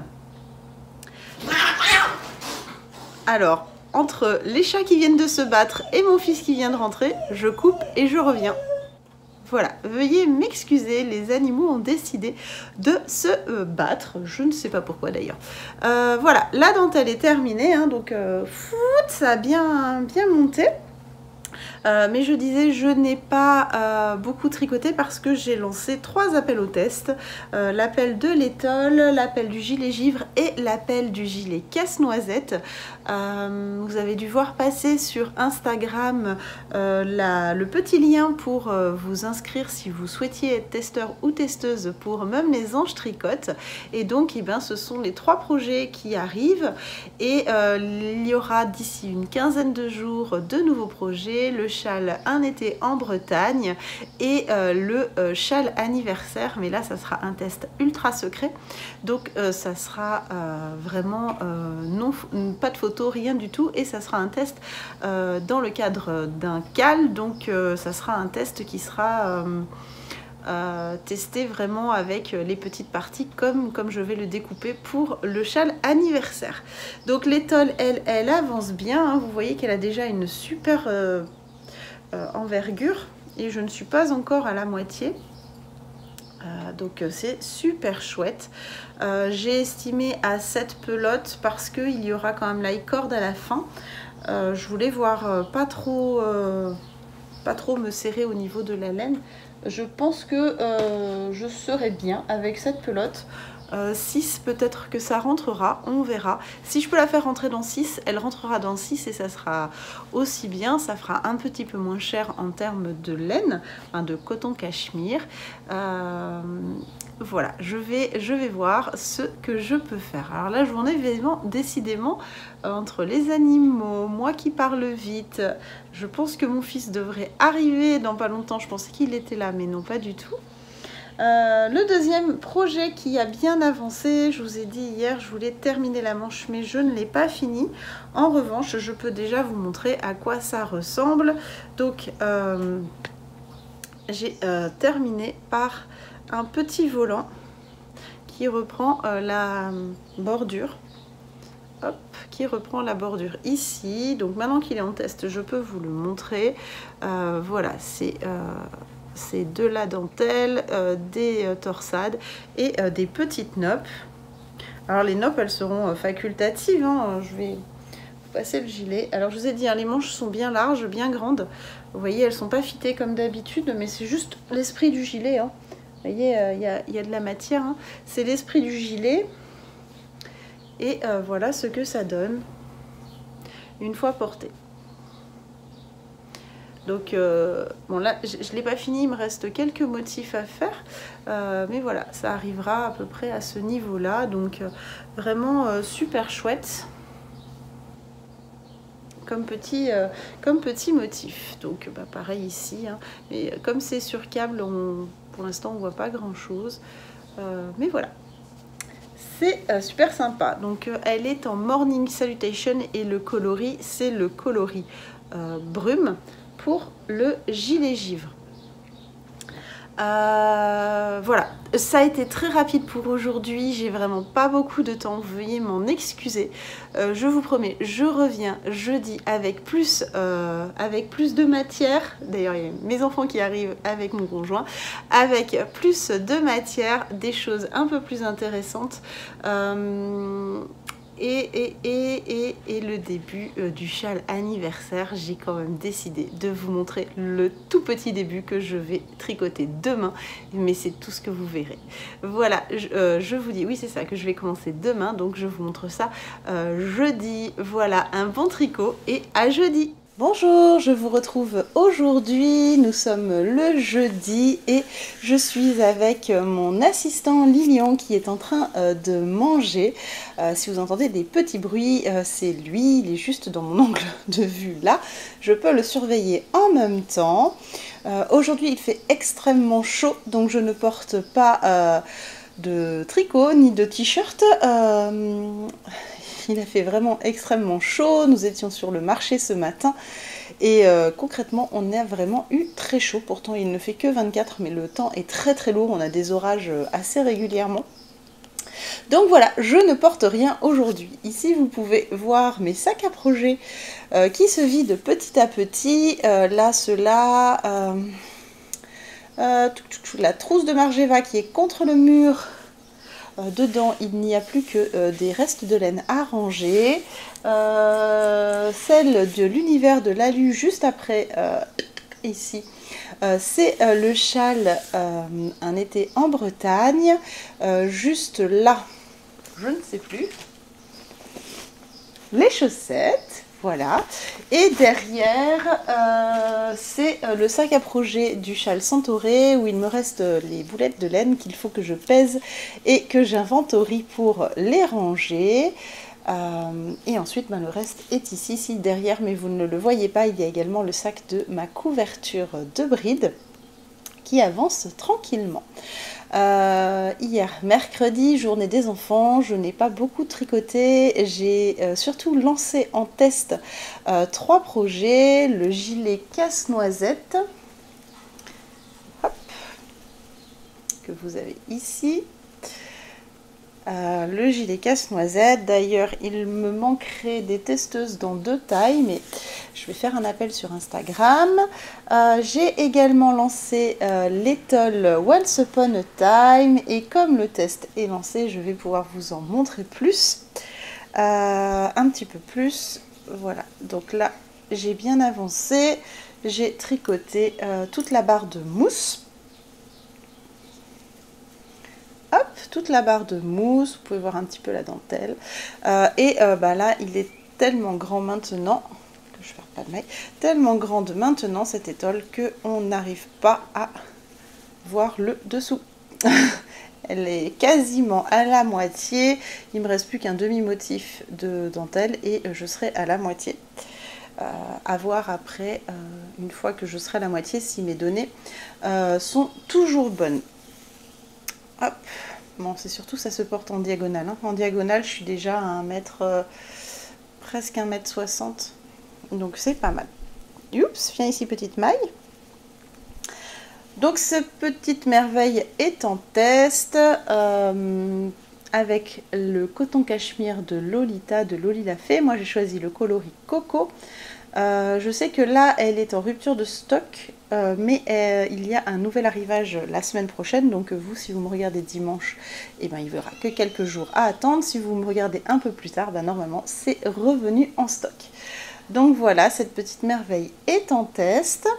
Alors, entre les chats qui viennent de se battre et mon fils qui vient de rentrer, je coupe et je reviens. Voilà, veuillez m'excuser, les animaux ont décidé de se euh, battre, je ne sais pas pourquoi d'ailleurs. Euh, voilà, la dentelle est terminée, hein, donc euh, foot, ça a bien, bien monté. Euh, mais je disais, je n'ai pas euh, beaucoup tricoté parce que j'ai lancé trois appels au test. Euh, l'appel de l'étole, l'appel du gilet givre et l'appel du gilet casse-noisette. Euh, vous avez dû voir passer sur Instagram euh, la, le petit lien pour euh, vous inscrire si vous souhaitiez être testeur ou testeuse pour Même les Anges Tricotent. Et donc, eh ben, ce sont les trois projets qui arrivent. Et euh, il y aura d'ici une quinzaine de jours de nouveaux projets. Le châle Un été en Bretagne et euh, le euh, châle anniversaire, mais là ça sera un test ultra secret, donc euh, ça sera euh, vraiment euh, non, pas de photo, rien du tout, et ça sera un test euh, dans le cadre d'un cal, donc euh, ça sera un test qui sera euh, Euh, tester vraiment avec les petites parties comme, comme je vais le découper pour le châle anniversaire. Donc l'étole, elle, elle avance bien, hein. Vous voyez qu'elle a déjà une super euh, euh, envergure et je ne suis pas encore à la moitié. Euh, donc c'est super chouette. Euh, j'ai estimé à sept pelotes parce qu'il y aura quand même la corde à la fin. Euh, je voulais voir euh, pas trop... Euh, pas trop me serrer au niveau de la laine. Je pense que euh, je serai bien avec cette pelote. Euh, six, peut-être que ça rentrera, on verra. Si je peux la faire rentrer dans six, elle rentrera dans six et ça sera aussi bien. Ça fera un petit peu moins cher en termes de laine, enfin de coton cachemire. Euh, voilà, je vais, je vais voir ce que je peux faire. Alors la journée, évidemment, décidément, euh, entre les animaux, moi qui parle vite, je pense que mon fils devrait arriver dans pas longtemps. Je pensais qu'il était là, mais non, pas du tout. Euh, le deuxième projet qui a bien avancé, je vous ai dit hier, je voulais terminer la manche, mais je ne l'ai pas fini. En revanche, je peux déjà vous montrer à quoi ça ressemble. Donc, euh, j'ai euh, terminé par un petit volant qui reprend euh, la bordure. Hop, qui reprend la bordure ici. Donc maintenant qu'il est en test, je peux vous le montrer. Euh, voilà, c'est euh, de la dentelle, euh, des euh, torsades et euh, des petites noppes. Alors les noppes, elles seront euh, facultatives, hein. Je vais vous passer le gilet. Alors je vous ai dit, hein, les manches sont bien larges, bien grandes. Vous voyez, elles sont pas fitées comme d'habitude, mais c'est juste l'esprit du gilet, hein. Vous voyez, il euh, y, a, y a de la matière, hein. C'est l'esprit du gilet. Et euh, voilà ce que ça donne une fois porté. Donc, euh, bon là, je ne l'ai pas fini, il me reste quelques motifs à faire. Euh, mais voilà, ça arrivera à peu près à ce niveau-là. Donc, euh, vraiment euh, super chouette. Comme petit, euh, comme petit motif. Donc, bah, pareil ici. Hein. Mais comme c'est sur câble, on, pour l'instant, on ne voit pas grand-chose. Euh, mais voilà. C'est euh, super sympa. Donc euh, elle est en Morning Salutation et le coloris, c'est le coloris euh, brume pour le gilet givre. Euh, voilà, ça a été très rapide pour aujourd'hui, j'ai vraiment pas beaucoup de temps, veuillez m'en excuser. Euh, je vous promets, je reviens jeudi avec plus, euh, avec plus de matière. D'ailleurs, il y a mes enfants qui arrivent avec mon conjoint, avec plus de matière, des choses un peu plus intéressantes. Euh, Et, et, et, et, et le début euh, du châle anniversaire, j'ai quand même décidé de vous montrer le tout petit début que je vais tricoter demain, mais c'est tout ce que vous verrez. Voilà, je, euh, je vous dis, oui c'est ça, que je vais commencer demain, donc je vous montre ça euh, jeudi. Voilà, un bon tricot et à jeudi. Bonjour, je vous retrouve aujourd'hui, nous sommes le jeudi et je suis avec mon assistant Lilian qui est en train euh, de manger. Euh, si vous entendez des petits bruits, euh, c'est lui, il est juste dans mon angle de vue là. Je peux le surveiller en même temps. Euh, aujourd'hui il fait extrêmement chaud donc je ne porte pas... Euh, de tricot ni de t-shirt. Euh, il a fait vraiment extrêmement chaud, nous étions sur le marché ce matin et euh, concrètement on a vraiment eu très chaud. Pourtant il ne fait que vingt-quatre, mais le temps est très très lourd, on a des orages assez régulièrement. Donc voilà, je ne porte rien aujourd'hui. Ici vous pouvez voir mes sacs à projet euh, qui se vident petit à petit. Euh, là cela, euh, euh, la trousse de Margeva qui est contre le mur. Euh, dedans il n'y a plus que euh, des restes de laine à ranger. Euh, celle de l'univers de l'alu juste après euh, ici. Euh, c'est euh, le châle euh, un été en Bretagne. Euh, juste là, je ne sais plus, les chaussettes, voilà. Et derrière, euh, c'est euh, le sac à projet du châle Centauré où il me reste euh, les boulettes de laine qu'il faut que je pèse et que j'inventorie pour les ranger. Euh, et ensuite, ben, le reste est ici, ici derrière, mais vous ne le voyez pas. Il y a également le sac de ma couverture de bride qui avance tranquillement. Euh, hier, mercredi, journée des enfants, je n'ai pas beaucoup tricoté, j'ai euh, surtout lancé en test euh, trois projets, le gilet casse-noisette, hop, que vous avez ici, euh, le gilet casse-noisette. D'ailleurs il me manquerait des testeuses dans deux tailles, mais je vais faire un appel sur Instagram. Euh, j'ai également lancé euh, l'étole Once Upon a Time, et comme le test est lancé, je vais pouvoir vous en montrer plus, euh, un petit peu plus. Voilà, donc là j'ai bien avancé, j'ai tricoté euh, toute la barre de mousse. Hop, toute la barre de mousse, vous pouvez voir un petit peu la dentelle. Euh, et euh, bah là, il est tellement grand maintenant, que je ne perds pas de maille, tellement grande maintenant cette étole qu'on n'arrive pas à voir le dessous. Elle est quasiment à la moitié. Il me reste plus qu'un demi-motif de dentelle et je serai à la moitié. Euh, à voir après, euh, une fois que je serai à la moitié, si mes données euh, sont toujours bonnes. Hop, bon, c'est surtout ça se porte en diagonale. Hein. En diagonale, je suis déjà à un mètre, euh, presque un mètre soixante. Donc c'est pas mal. Oups, viens ici, petite maille. Donc cette petite merveille est en test euh, avec le coton cachemire de Lolita, de Loli l'a fait. Moi j'ai choisi le coloris Coco. Euh, je sais que là elle est en rupture de stock, euh, mais euh, il y a un nouvel arrivage la semaine prochaine, donc vous, si vous me regardez dimanche, eh ben, il n'y aura que quelques jours à attendre. Si vous me regardez un peu plus tard, ben, normalement c'est revenu en stock. Donc voilà, cette petite merveille est en test.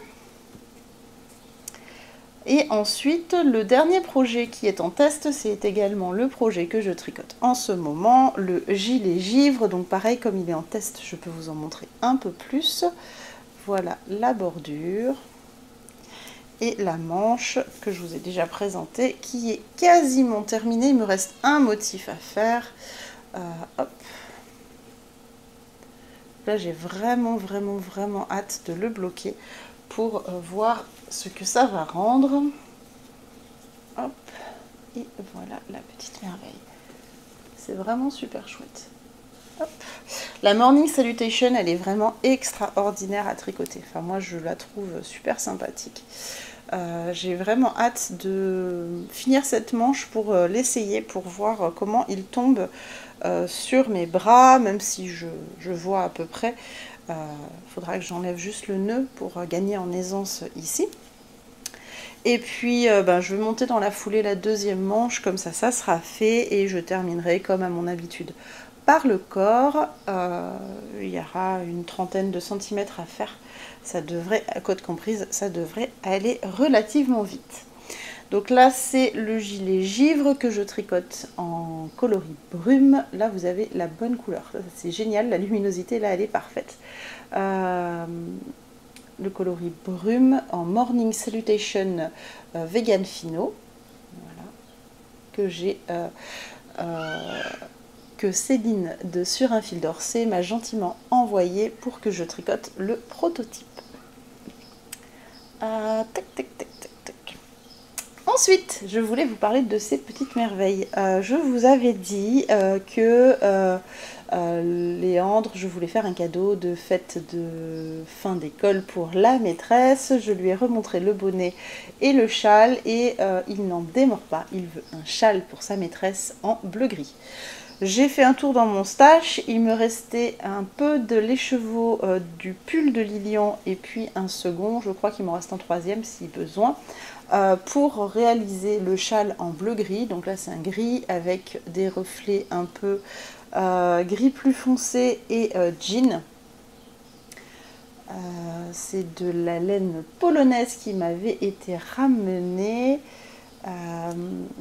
Et ensuite, le dernier projet qui est en test, c'est également le projet que je tricote en ce moment, le gilet givre. Donc pareil, comme il est en test, je peux vous en montrer un peu plus. Voilà la bordure et la manche que je vous ai déjà présentée, qui est quasiment terminée. Il me reste un motif à faire. Euh, hop. Là, j'ai vraiment, vraiment, vraiment hâte de le bloquer pour euh, voir ce que ça va rendre. Hop, et voilà la petite merveille. C'est vraiment super chouette. Hop. La Morning Salutation, elle est vraiment extraordinaire à tricoter. Enfin, moi, je la trouve super sympathique. Euh, j'ai vraiment hâte de finir cette manche pour euh, l'essayer, pour voir euh, comment il tombe euh, sur mes bras, même si je, je vois à peu près. Il euh, faudra que j'enlève juste le nœud pour euh, gagner en aisance ici. Et puis euh, ben, je vais monter dans la foulée la deuxième manche, comme ça ça sera fait, et je terminerai comme à mon habitude par le corps. Euh, il y aura une trentaine de centimètres à faire, ça devrait, à côte comprise, ça devrait aller relativement vite. Donc là c'est le gilet givre que je tricote en coloris brume. Là vous avez la bonne couleur, c'est génial, la luminosité là elle est parfaite. Euh, le coloris brume en Morning Salutation euh, Vegan Fino, voilà, que j'ai euh, euh, que Céline de Sur un fil d'Orsay m'a gentiment envoyé pour que je tricote le prototype. Euh, tac, tac, tac, tac, tac. Ensuite, je voulais vous parler de ces petites merveilles. Euh, je vous avais dit euh, que euh, euh, Léandre, je voulais faire un cadeau de fête de fin d'école pour la maîtresse. Je lui ai remontré le bonnet et le châle et euh, il n'en démord pas. Il veut un châle pour sa maîtresse en bleu-gris. J'ai fait un tour dans mon stash, il me restait un peu de l'écheveau euh, du pull de Lilian et puis un second, je crois qu'il m'en reste un troisième si besoin, euh, pour réaliser le châle en bleu-gris. Donc là c'est un gris avec des reflets un peu euh, gris plus foncé et euh, jean. Euh, c'est de la laine polonaise qui m'avait été ramenée. Euh,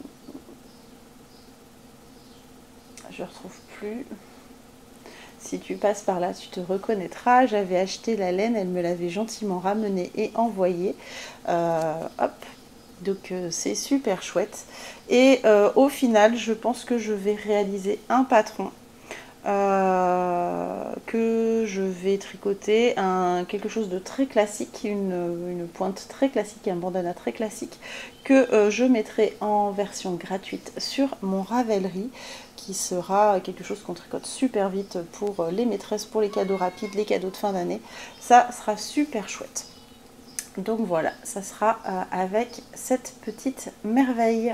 je ne retrouve plus. Si tu passes par là, tu te reconnaîtras. J'avais acheté la laine, elle me l'avait gentiment ramenée et envoyée. Euh, hop, donc euh, c'est super chouette. Et euh, au final, je pense que je vais réaliser un patron euh, que je vais tricoter, un, quelque chose de très classique, une, une pointe très classique, un bandana très classique que euh, je mettrai en version gratuite sur mon Ravelry, qui sera quelque chose qu'on tricote super vite pour les maîtresses, pour les cadeaux rapides, les cadeaux de fin d'année. Ça sera super chouette. Donc voilà, ça sera euh, avec cette petite merveille.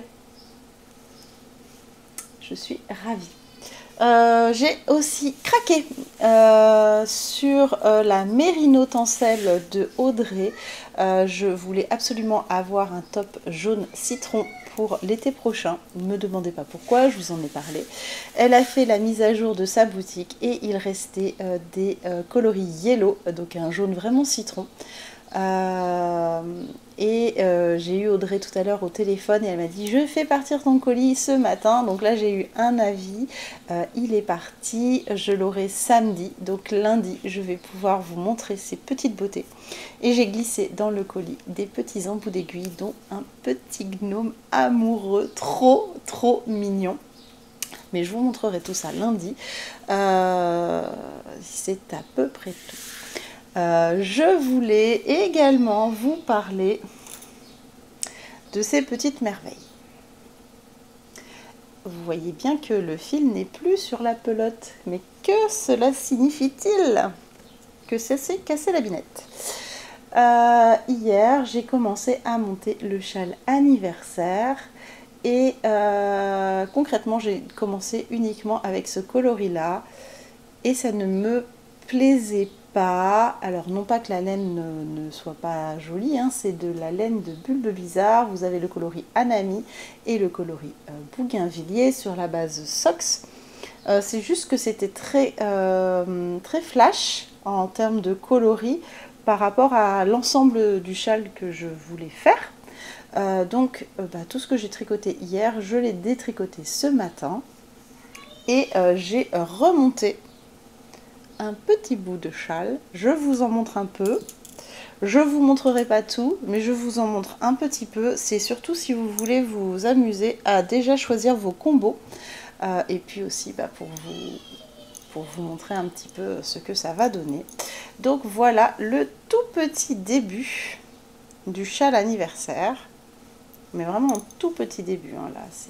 Je suis ravie. Euh, j'ai aussi craqué euh, sur euh, la Mérino Tencel de Audrey. Euh, je voulais absolument avoir un top jaune citron pour l'été prochain. Ne me demandez pas pourquoi, je vous en ai parlé. Elle a fait la mise à jour de sa boutique et il restait euh, des euh, coloris yellow, donc un jaune vraiment citron. Euh, et euh, j'ai eu Audrey tout à l'heure au téléphone et elle m'a dit je fais partir ton colis ce matin. Donc là j'ai eu un avis, euh, il est parti, je l'aurai samedi, donc lundi je vais pouvoir vous montrer ces petites beautés. Et j'ai glissé dans le colis des petits embouts d'aiguille, dont un petit gnome amoureux, trop trop mignon. Mais je vous montrerai tout ça lundi. Euh, c'est à peu près tout. Euh, je voulais également vous parler de ces petites merveilles. Vous voyez bien que le fil n'est plus sur la pelote, mais que cela signifie-t-il? Que ça s'est cassé la binette. Euh, hier, j'ai commencé à monter le châle anniversaire et euh, concrètement, j'ai commencé uniquement avec ce coloris-là et ça ne me plaisait pas. Pas. Alors non pas que la laine ne, ne soit pas jolie, hein, c'est de la laine de Bulbe Bizarre. Vous avez le coloris Anami et le coloris euh, Bougainvilliers sur la base Sox. Euh, c'est juste que c'était très, euh, très flash en termes de coloris par rapport à l'ensemble du châle que je voulais faire. Euh, donc euh, bah, tout ce que j'ai tricoté hier, je l'ai détricoté ce matin et euh, j'ai remonté un petit bout de châle. Je vous en montre un peu. Je vous montrerai pas tout, mais je vous en montre un petit peu. C'est surtout si vous voulez vous amuser à déjà choisir vos combos. Euh, et puis aussi bah, pour, vous, pour vous montrer un petit peu ce que ça va donner. Donc voilà le tout petit début du châle anniversaire. Mais vraiment un tout petit début. Hein, là, c'est...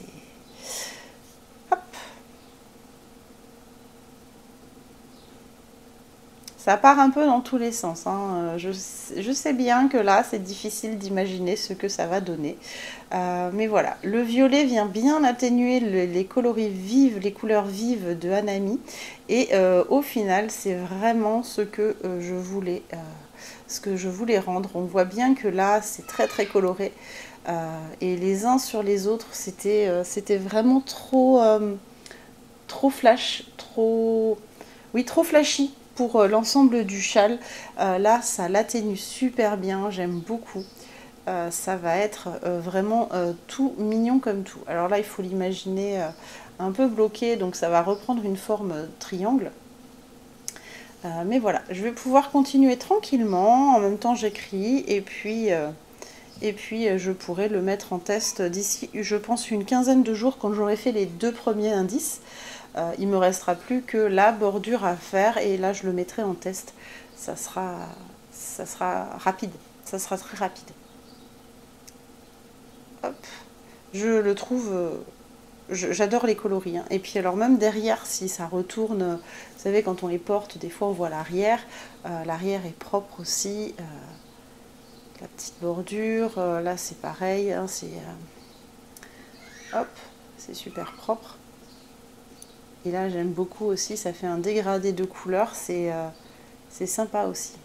Ça part un peu dans tous les sens. Hein. Je, je sais bien que là, c'est difficile d'imaginer ce que ça va donner. Euh, mais voilà, le violet vient bien atténuer le, les coloris vives, les couleurs vives de Anami. Et euh, au final, c'est vraiment ce que euh, je voulais, euh, ce que je voulais rendre. On voit bien que là, c'est très très coloré. Euh, et les uns sur les autres, c'était euh, c'était vraiment trop, euh, trop flash, trop, oui, trop flashy. Pour euh, l'ensemble du châle, euh, là ça l'atténue super bien, j'aime beaucoup. Euh, ça va être euh, vraiment euh, tout mignon comme tout. Alors là il faut l'imaginer euh, un peu bloqué, donc ça va reprendre une forme euh, triangle. Euh, mais voilà, je vais pouvoir continuer tranquillement, en même temps j'écris et puis, euh, et puis euh, je pourrai le mettre en test d'ici je pense une quinzaine de jours quand j'aurai fait les deux premiers indices. Euh, il me restera plus que la bordure à faire et là je le mettrai en test. Ça sera, ça sera rapide, ça sera très rapide. hop, je le trouve... Euh, j'adore les coloris. Hein. Et puis alors même derrière, si ça retourne, vous savez, quand on les porte, des fois on voit l'arrière. Euh, l'arrière est propre aussi. Euh, la petite bordure, euh, là c'est pareil. Hein, c'est euh, hop, c'est super propre. Et là j'aime beaucoup aussi, ça fait un dégradé de couleurs, c'est euh, c'est sympa aussi.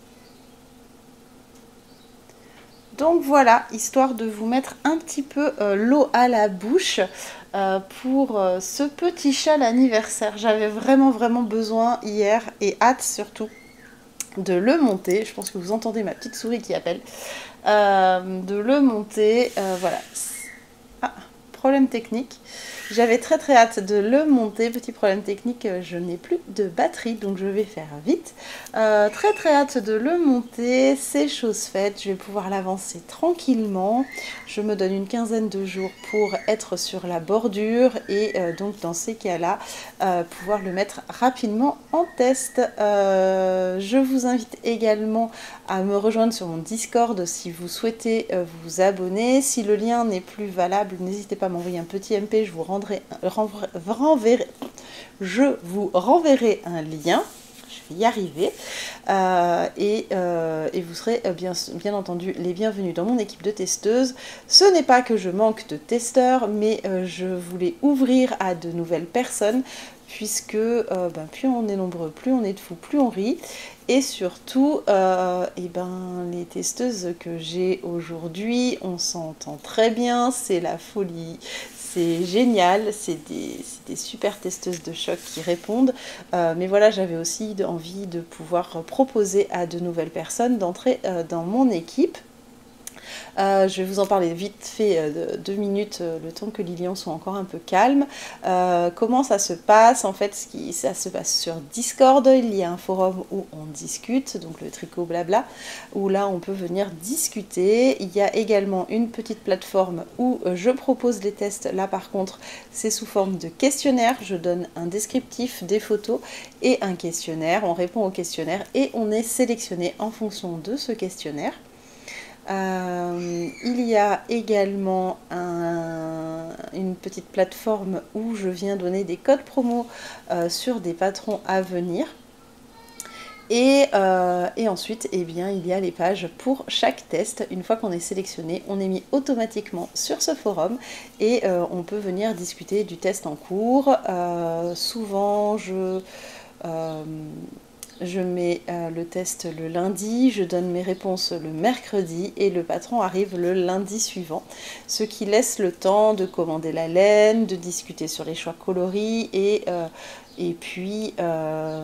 Donc voilà, histoire de vous mettre un petit peu euh, l'eau à la bouche euh, pour euh, ce petit châle anniversaire. J'avais vraiment vraiment besoin hier et hâte surtout de le monter. Je pense que vous entendez ma petite souris qui appelle. Euh, de le monter, euh, voilà. Ah, problème technique. J'avais très très hâte de le monter. Petit problème technique, je n'ai plus de batterie, donc je vais faire vite. Euh, très très hâte de le monter. C'est chose faite. Je vais pouvoir l'avancer tranquillement. Je me donne une quinzaine de jours pour être sur la bordure et euh, donc dans ces cas-là, euh, pouvoir le mettre rapidement en test. Euh, je vous invite également à me rejoindre sur mon Discord si vous souhaitez euh, vous abonner. Si le lien n'est plus valable, n'hésitez pas à m'envoyer un petit M P, je vous rendrai, renverrai, je vous renverrai un lien. Je vais y arriver. Euh, et, euh, et vous serez bien, bien entendu les bienvenus dans mon équipe de testeuses. Ce n'est pas que je manque de testeurs, mais euh, je voulais ouvrir à de nouvelles personnes, puisque euh, ben, plus on est nombreux, plus on est de fous, plus on rit. Et surtout, euh, et ben, les testeuses que j'ai aujourd'hui, on s'entend très bien, c'est la folie, c'est génial, c'est des, des super testeuses de choc qui répondent. Euh, mais voilà, j'avais aussi envie de pouvoir proposer à de nouvelles personnes d'entrer euh, dans mon équipe. Euh, je vais vous en parler vite fait, euh, deux minutes, euh, le temps que Lilian soit encore un peu calme. Euh, comment ça se passe? En fait, ce qui, ça se passe sur Discord. Il y a un forum où on discute, donc le tricot blabla, où là on peut venir discuter. Il y a également une petite plateforme où euh, je propose les tests. Là par contre, c'est sous forme de questionnaire. Je donne un descriptif, des photos et un questionnaire. On répond au questionnaire et on est sélectionné en fonction de ce questionnaire. Euh, il y a également un, une petite plateforme où je viens donner des codes promo euh, sur des patrons à venir. Et, euh, et ensuite, eh bien, il y a les pages pour chaque test. Une fois qu'on est sélectionné, on est mis automatiquement sur ce forum et euh, on peut venir discuter du test en cours. Euh, souvent, je... Euh, Je mets euh, le test le lundi, je donne mes réponses le mercredi et le patron arrive le lundi suivant. Ce qui laisse le temps de commander la laine, de discuter sur les choix coloris et, euh, et puis euh,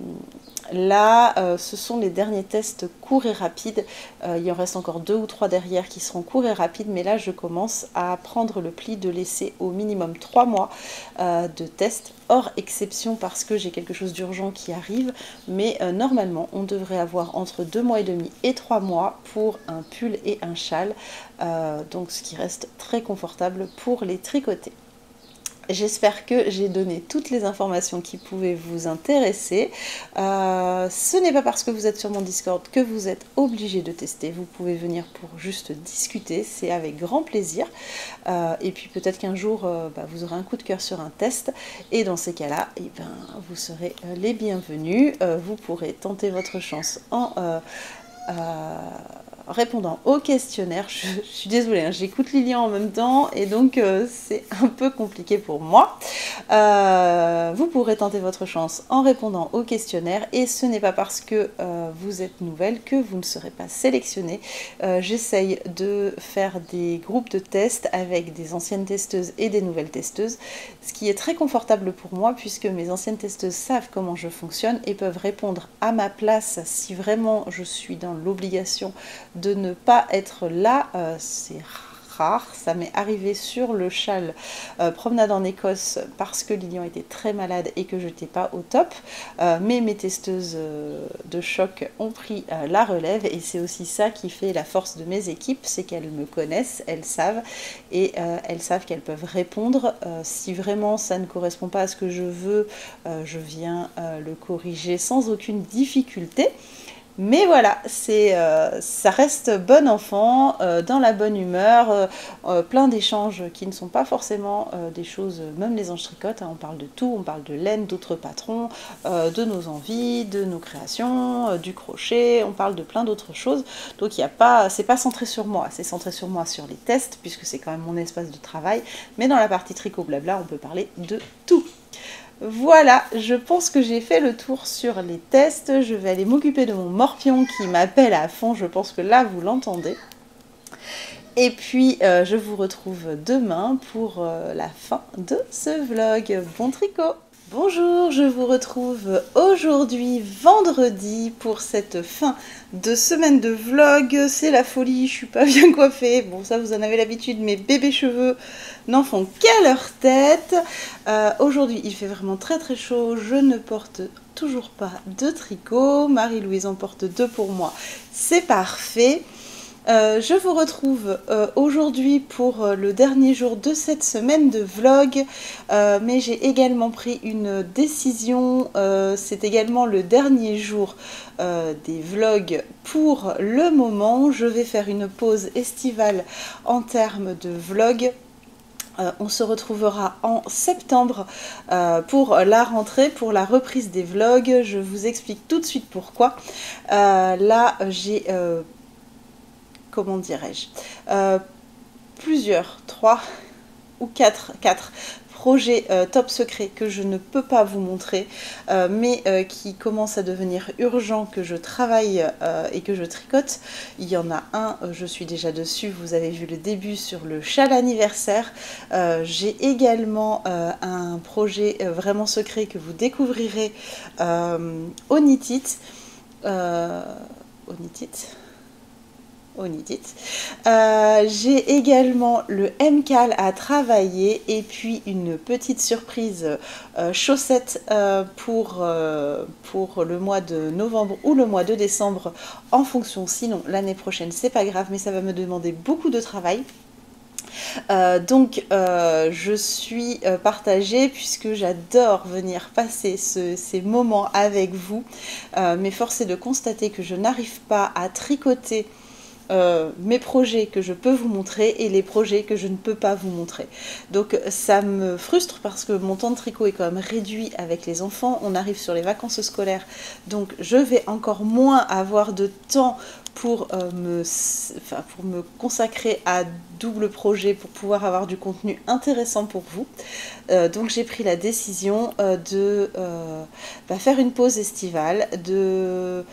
là, euh, ce sont les derniers tests courts et rapides. Euh, il y en reste encore deux ou trois derrière qui seront courts et rapides, mais là je commence à prendre le pli de laisser au minimum trois mois euh, de tests, hors exception parce que j'ai quelque chose d'urgent qui arrive, mais euh, normalement on devrait avoir entre deux mois et demi et trois mois pour un pull et un châle, euh, donc ce qui reste très confortable pour les tricoter. J'espère que j'ai donné toutes les informations qui pouvaient vous intéresser. Euh, ce n'est pas parce que vous êtes sur mon Discord que vous êtes obligé de tester. Vous pouvez venir pour juste discuter, c'est avec grand plaisir. Euh, et puis peut-être qu'un jour, euh, bah, vous aurez un coup de cœur sur un test. Et dans ces cas-là, eh ben, vous serez euh, les bienvenus. Euh, vous pourrez tenter votre chance en... Euh, euh, répondant au questionnaire. Je, je suis désolée, hein, j'écoute Lilian en même temps et donc euh, c'est un peu compliqué pour moi. Euh, vous pourrez tenter votre chance en répondant au questionnaire et ce n'est pas parce que euh, vous êtes nouvelle que vous ne serez pas sélectionné. Euh, J'essaye de faire des groupes de tests avec des anciennes testeuses et des nouvelles testeuses, ce qui est très confortable pour moi puisque mes anciennes testeuses savent comment je fonctionne et peuvent répondre à ma place si vraiment je suis dans l'obligation de ne pas être là. Euh, c'est rare, ça m'est arrivé sur le châle euh, promenade en Écosse parce que Lilian était très malade et que je n'étais pas au top, euh, mais mes testeuses euh, de choc ont pris euh, la relève et c'est aussi ça qui fait la force de mes équipes, c'est qu'elles me connaissent, elles savent et euh, elles savent qu'elles peuvent répondre. Euh, si vraiment ça ne correspond pas à ce que je veux, euh, je viens euh, le corriger sans aucune difficulté. Mais voilà, c'est, euh, ça reste bon enfant, euh, dans la bonne humeur, euh, euh, plein d'échanges qui ne sont pas forcément euh, des choses, même les anges tricotent, hein, on parle de tout, on parle de laine, d'autres patrons, euh, de nos envies, de nos créations, euh, du crochet, on parle de plein d'autres choses. Donc il y a pas, c'est pas centré sur moi, c'est centré sur moi sur les tests, puisque c'est quand même mon espace de travail, mais dans la partie tricot blabla, on peut parler de tout. Voilà, je pense que j'ai fait le tour sur les tests. Je vais aller m'occuper de mon morpion qui m'appelle à fond. Je pense que là, vous l'entendez. Et puis, euh, je vous retrouve demain pour euh, la fin de ce vlog. Bon tricot! Bonjour, je vous retrouve aujourd'hui vendredi pour cette fin de semaine de vlog. C'est la folie, je suis pas bien coiffée. Bon, ça vous en avez l'habitude, mes bébés cheveux n'en font qu'à leur tête. Euh, aujourd'hui, il fait vraiment très très chaud. Je ne porte toujours pas de tricot. Marie-Louise en porte deux pour moi. C'est parfait. Euh, je vous retrouve euh, aujourd'hui pour euh, le dernier jour de cette semaine de vlog, euh, mais j'ai également pris une décision, euh, c'est également le dernier jour euh, des vlogs pour le moment. Je vais faire une pause estivale en termes de vlog. Euh, on se retrouvera en septembre euh, pour la rentrée, pour la reprise des vlogs. Je vous explique tout de suite pourquoi. Euh, là, j'ai... Euh, comment dirais-je, euh, plusieurs, trois ou quatre, quatre projets euh, top secrets que je ne peux pas vous montrer, euh, mais euh, qui commencent à devenir urgents, que je travaille euh, et que je tricote. Il y en a un, euh, je suis déjà dessus, vous avez vu le début sur le châle anniversaire. Euh, j'ai également euh, un projet euh, vraiment secret que vous découvrirez euh, au Knit It. Euh, au Knit It Onidite. Euh, j'ai également le M C A L à travailler et puis une petite surprise euh, chaussette euh, pour, euh, pour le mois de novembre ou le mois de décembre en fonction, sinon l'année prochaine c'est pas grave mais ça va me demander beaucoup de travail. Euh, donc euh, je suis euh, partagée puisque j'adore venir passer ce, ces moments avec vous, euh, mais force est de constater que je n'arrive pas à tricoter Euh, mes projets que je peux vous montrer et les projets que je ne peux pas vous montrer. Donc ça me frustre parce que mon temps de tricot est quand même réduit avec les enfants. On arrive sur les vacances scolaires, donc je vais encore moins avoir de temps pour, euh, me, enfin, pour me consacrer à double projet, pour pouvoir avoir du contenu intéressant pour vous. Euh, donc j'ai pris la décision euh, de euh, bah, faire une pause estivale, de...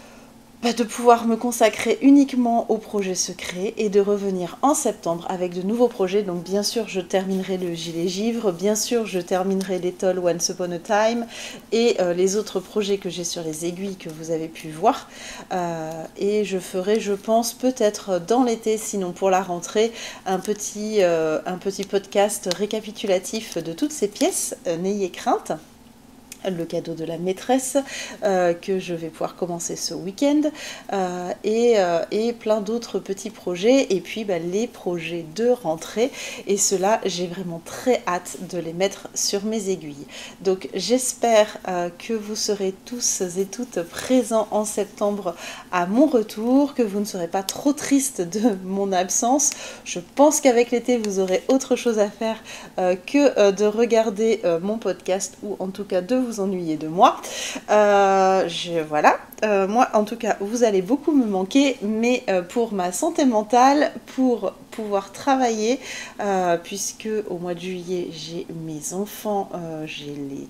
de pouvoir me consacrer uniquement aux projets secrets et de revenir en septembre avec de nouveaux projets. Donc bien sûr je terminerai le gilet givre, bien sûr je terminerai l'étole Once Upon a Time et euh, les autres projets que j'ai sur les aiguilles que vous avez pu voir. Euh, et je ferai, je pense, peut-être dans l'été, sinon pour la rentrée, un petit, euh, un petit podcast récapitulatif de toutes ces pièces. Euh, n'ayez crainte. Le cadeau de la maîtresse euh, que je vais pouvoir commencer ce week-end euh, et, euh, et plein d'autres petits projets et puis bah, les projets de rentrée et cela j'ai vraiment très hâte de les mettre sur mes aiguilles. Donc j'espère euh, que vous serez tous et toutes présents en septembre à mon retour, que vous ne serez pas trop tristes de mon absence. Je pense qu'avec l'été vous aurez autre chose à faire euh, que euh, de regarder euh, mon podcast ou en tout cas de vous ennuyer de moi. Euh, je, voilà. Euh, moi, en tout cas, vous allez beaucoup me manquer, mais euh, pour ma santé mentale, pour pouvoir travailler, euh, puisque au mois de juillet, j'ai mes enfants, euh, j'ai les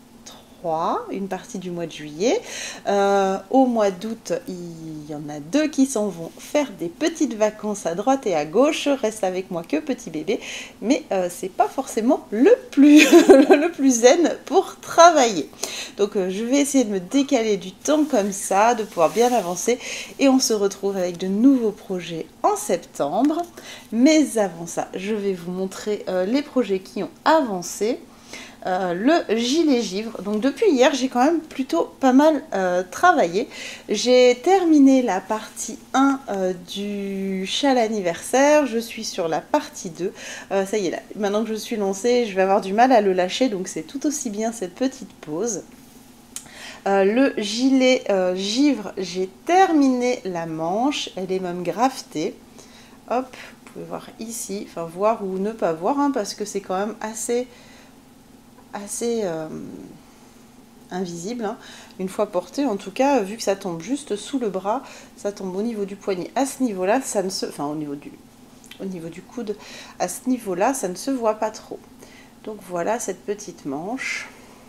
une partie du mois de juillet. Euh, au mois d'août, il y en a deux qui s'en vont faire des petites vacances à droite et à gauche. Reste avec moi que petit bébé, mais euh, c'est pas forcément le plus, le plus zen pour travailler. Donc euh, je vais essayer de me décaler du temps comme ça, de pouvoir bien avancer et on se retrouve avec de nouveaux projets en septembre. Mais avant ça, je vais vous montrer euh, les projets qui ont avancé. Euh, le gilet givre. Donc depuis hier, j'ai quand même plutôt pas mal euh, travaillé. J'ai terminé la partie un euh, du châle anniversaire. Je suis sur la partie deux. Euh, ça y est, là, maintenant que je suis lancée, je vais avoir du mal à le lâcher. Donc c'est tout aussi bien cette petite pause. Euh, le gilet euh, givre, j'ai terminé la manche, elle est même gravetée. Hop, vous pouvez voir ici, enfin voir ou ne pas voir, hein, parce que c'est quand même assez, assez euh, invisible, hein, une fois porté. En tout cas, vu que ça tombe juste sous le bras, ça tombe au niveau du poignet. À ce niveau-là, ça ne se, enfin au niveau du, au niveau du coude, à ce niveau-là, ça ne se voit pas trop. Donc voilà cette petite manche.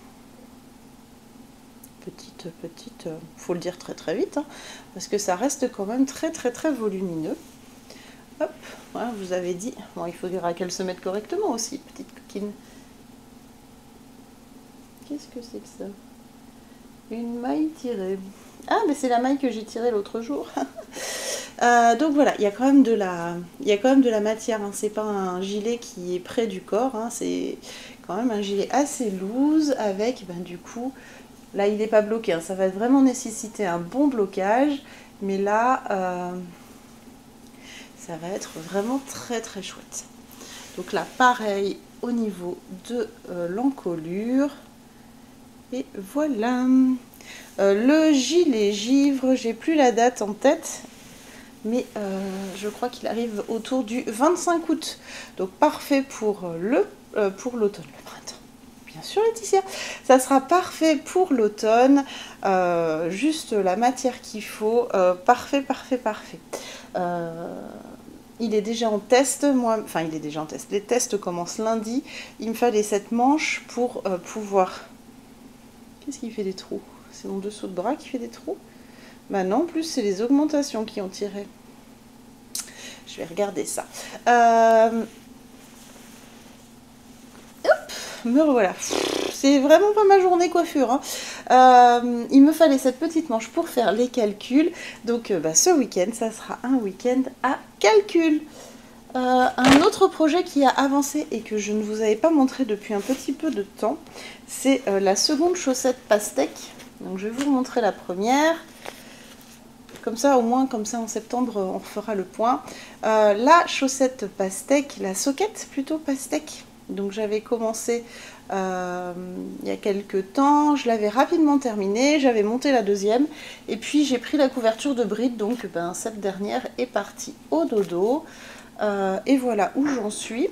Petite, petite, euh, faut le dire très très vite, hein, parce que ça reste quand même très très très volumineux. Hop, voilà, vous avez dit. Bon, il faudra qu'elle se mette correctement aussi, petite coquine. Qu'est-ce que c'est que ça? Une maille tirée. Ah, mais c'est la maille que j'ai tirée l'autre jour. euh, donc voilà, il y a quand même de la, il y a quand même de la matière. Hein. C'est pas un gilet qui est près du corps. Hein. C'est quand même un gilet assez loose avec, ben, du coup, là il n'est pas bloqué. Hein. Ça va vraiment nécessiter un bon blocage. Mais là, euh, ça va être vraiment très très chouette. Donc là, pareil au niveau de euh, l'encolure. Et voilà. Euh, le gilet givre, j'ai plus la date en tête, mais euh, je crois qu'il arrive autour du vingt-cinq août. Donc parfait pour le euh, pour l'automne, le printemps. Bien sûr, Laetitia, ça sera parfait pour l'automne. Euh, juste la matière qu'il faut. Euh, parfait, parfait, parfait. Euh, il est déjà en test, moi, enfin il est déjà en test. Les tests commencent lundi. Il me fallait cette manche pour euh, pouvoir. Qu'est-ce qui fait des trous? C'est mon dessous de bras qui fait des trous? Bah non, en plus c'est les augmentations qui ont tiré. Je vais regarder ça. Euh... Hop, me revoilà. C'est vraiment pas ma journée coiffure. Hein. Euh, il me fallait cette petite manche pour faire les calculs. Donc euh, bah, ce week-end, ça sera un week-end à calcul. Euh, un autre projet qui a avancé et que je ne vous avais pas montré depuis un petit peu de temps, c'est euh, la seconde chaussette pastèque. Donc je vais vous montrer la première. Comme ça, au moins, comme ça en septembre, on refera le point. Euh, la chaussette pastèque, la soquette plutôt pastèque. Donc j'avais commencé euh, il y a quelques temps, je l'avais rapidement terminée, j'avais monté la deuxième, et puis j'ai pris la couverture de bride, donc ben, cette dernière est partie au dodo. Euh, et voilà où j'en suis.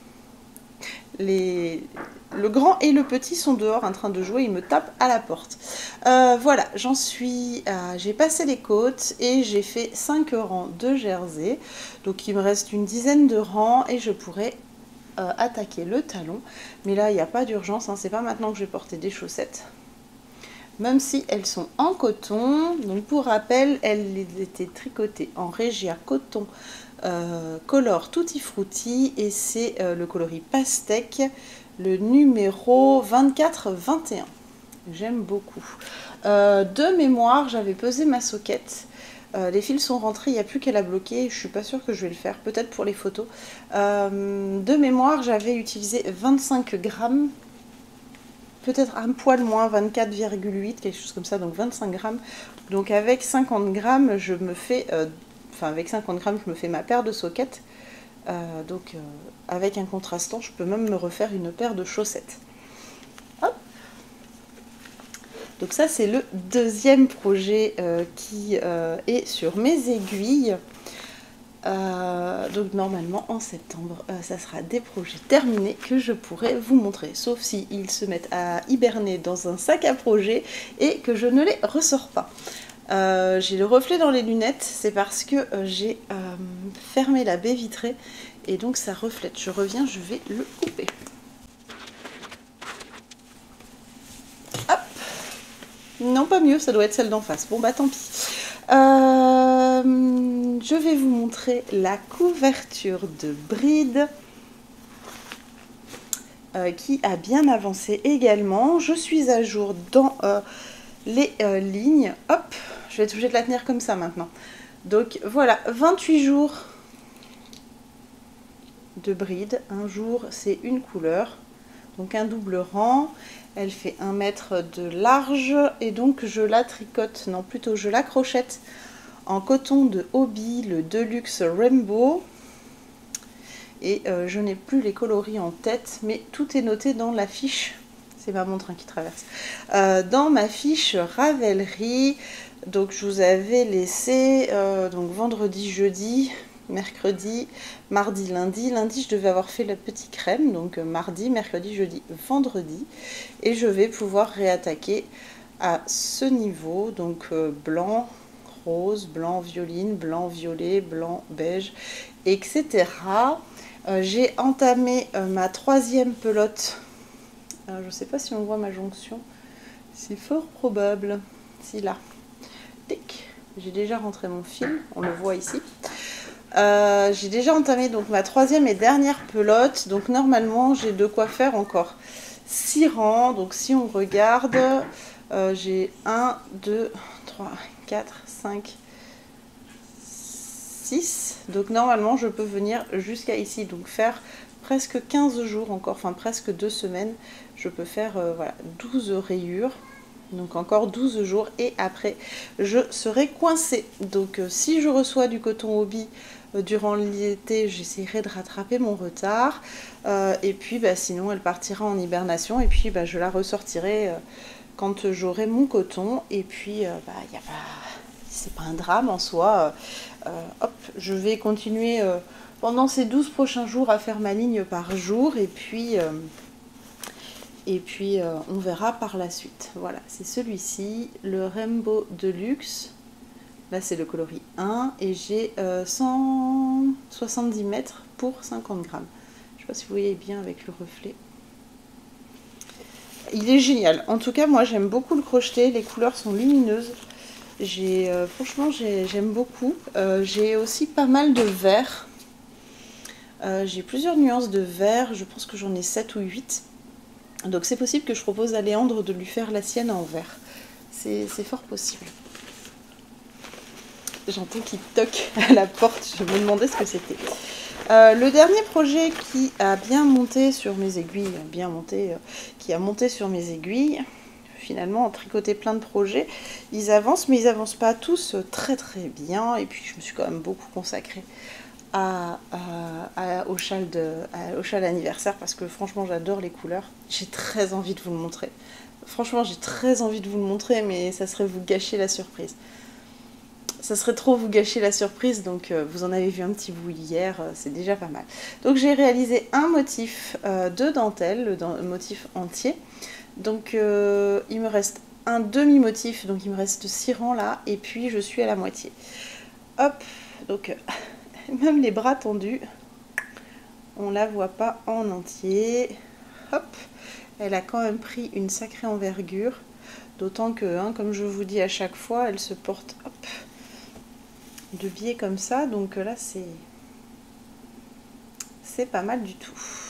Les... Le grand et le petit sont dehors en train de jouer, ils me tapent à la porte. Euh, voilà, j'en suis... À... J'ai passé les côtes et j'ai fait cinq rangs de jersey. Donc il me reste une dizaine de rangs et je pourrais euh, attaquer le talon. Mais là, il n'y a pas d'urgence, hein, c'est pas maintenant que je vais porter des chaussettes. Même si elles sont en coton. Donc pour rappel, elles étaient tricotées en régia coton euh, color Tutti Frutti et c'est euh, le coloris pastèque, le numéro vingt-quatre vingt et un. J'aime beaucoup. Euh, de mémoire, j'avais pesé ma soquette. Euh, les fils sont rentrés, il n'y a plus qu'à la bloquer. Je suis pas sûre que je vais le faire, peut-être pour les photos. Euh, de mémoire, j'avais utilisé vingt-cinq grammes. Peut-être un poil moins, vingt-quatre virgule huit, quelque chose comme ça, donc vingt-cinq grammes. Donc avec cinquante grammes, je me fais, euh, enfin avec cinquante grammes, je me fais ma paire de soquettes. Euh, donc euh, avec un contrastant, je peux même me refaire une paire de chaussettes. Hop. Donc ça, c'est le deuxième projet euh, qui euh, est sur mes aiguilles. Euh, donc normalement en septembre, euh, ça sera des projets terminés que je pourrai vous montrer, sauf si ils se mettent à hiberner dans un sac à projet et que je ne les ressors pas. Euh, j'ai le reflet dans les lunettes, c'est parce que euh, j'ai euh, fermé la baie vitrée et donc ça reflète. Je reviens, je vais le couper. Hop. Non, pas mieux, ça doit être celle d'en face. Bon bah tant pis. Euh, je vais vous montrer la couverture de bride euh, qui a bien avancé également. Je suis à jour dans euh, les euh, lignes. Hop, je vais être obligée de la tenir comme ça maintenant. Donc voilà, vingt-huit jours de bride. Un jour, c'est une couleur. Donc un double rang. Elle fait un mètre de large et donc je la tricote, non plutôt je la crochette en coton de Hobby, le Deluxe Rainbow. Et euh, je n'ai plus les coloris en tête, mais tout est noté dans la fiche. c'est ma montre hein, qui traverse. Euh, dans ma fiche Ravelry, donc je vous avais laissé euh, donc vendredi, jeudi, mercredi, mardi, lundi. Lundi, je devais avoir fait la petite crème, donc euh, mardi, mercredi, jeudi, vendredi. Et je vais pouvoir réattaquer à ce niveau, donc euh, blanc, rose, blanc, violine, blanc, violet, blanc, beige, et cetera. Euh, j'ai entamé euh, ma troisième pelote. Alors, je ne sais pas si on voit ma jonction. C'est fort probable. Si là. Tic. J'ai déjà rentré mon fil. On le voit ici. Euh, j'ai déjà entamé donc ma troisième et dernière pelote. Donc normalement, j'ai de quoi faire encore six rangs. Donc si on regarde, euh, j'ai un, deux, trois, quatre, cinq, six. Donc normalement, je peux venir jusqu'à ici. Donc faire presque quinze jours encore, enfin presque deux semaines. Je peux faire euh, voilà, douze rayures. Donc encore douze jours et après je serai coincée. Donc euh, si je reçois du coton hobby euh, durant l'été, j'essaierai de rattraper mon retard. Euh, et puis bah, sinon elle partira en hibernation et puis bah, je la ressortirai euh, quand j'aurai mon coton. Et puis euh, bah, y a pas... c'est pas un drame en soi. Euh, hop, je vais continuer euh, pendant ces douze prochains jours à faire ma ligne par jour. Et puis... Euh, Et puis euh, on verra par la suite. Voilà, c'est celui-ci, le Rainbow Deluxe. Là c'est le coloris un et j'ai euh, cent soixante-dix mètres pour cinquante grammes. Je ne sais pas si vous voyez bien avec le reflet. Il est génial. En tout cas, moi j'aime beaucoup le crocheter. Les couleurs sont lumineuses. J'ai euh, franchement j'aime beaucoup. Euh, j'ai aussi pas mal de vert. Euh, j'ai plusieurs nuances de vert. Je pense que j'en ai sept ou huit. Donc c'est possible que je propose à Léandre de lui faire la sienne en vert. C'est fort possible. J'entends qu'il toque à la porte, je me demandais ce que c'était. Euh, le dernier projet qui a bien monté sur mes aiguilles, bien monté, euh, qui a monté sur mes aiguilles, finalement en tricoté plein de projets, ils avancent, mais ils avancent pas tous très très bien. Et puis je me suis quand même beaucoup consacrée À, à, à, au châle de, à, au châle anniversaire parce que franchement j'adore les couleurs. J'ai très envie de vous le montrer. Franchement j'ai très envie de vous le montrer, mais ça serait vous gâcher la surprise. Ça serait trop vous gâcher la surprise, donc euh, vous en avez vu un petit bout hier, euh, c'est déjà pas mal. Donc j'ai réalisé un motif euh, de dentelle, le, le motif entier. Donc euh, il me reste un demi-motif, donc il me reste six rangs là, et puis je suis à la moitié. Hop, donc... Euh, même les bras tendus, on la voit pas en entier. Hop, elle a quand même pris une sacrée envergure, d'autant que, hein, comme je vous dis à chaque fois, elle se porte hop, de biais comme ça, donc là c'est c'est pas mal du tout.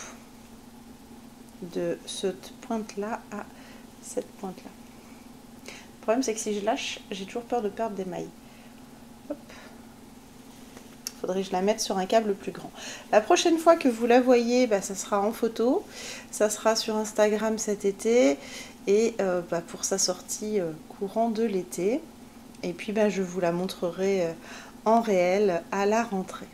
De cette pointe là à cette pointe là. Le problème c'est que si je lâche, j'ai toujours peur de perdre des mailles. Hop. Faudrait que je la mette sur un câble plus grand. La prochaine fois que vous la voyez, bah, ça sera en photo, ça sera sur Instagram cet été et euh, bah, pour sa sortie euh, courant de l'été. Et puis bah, je vous la montrerai euh, en réel à la rentrée.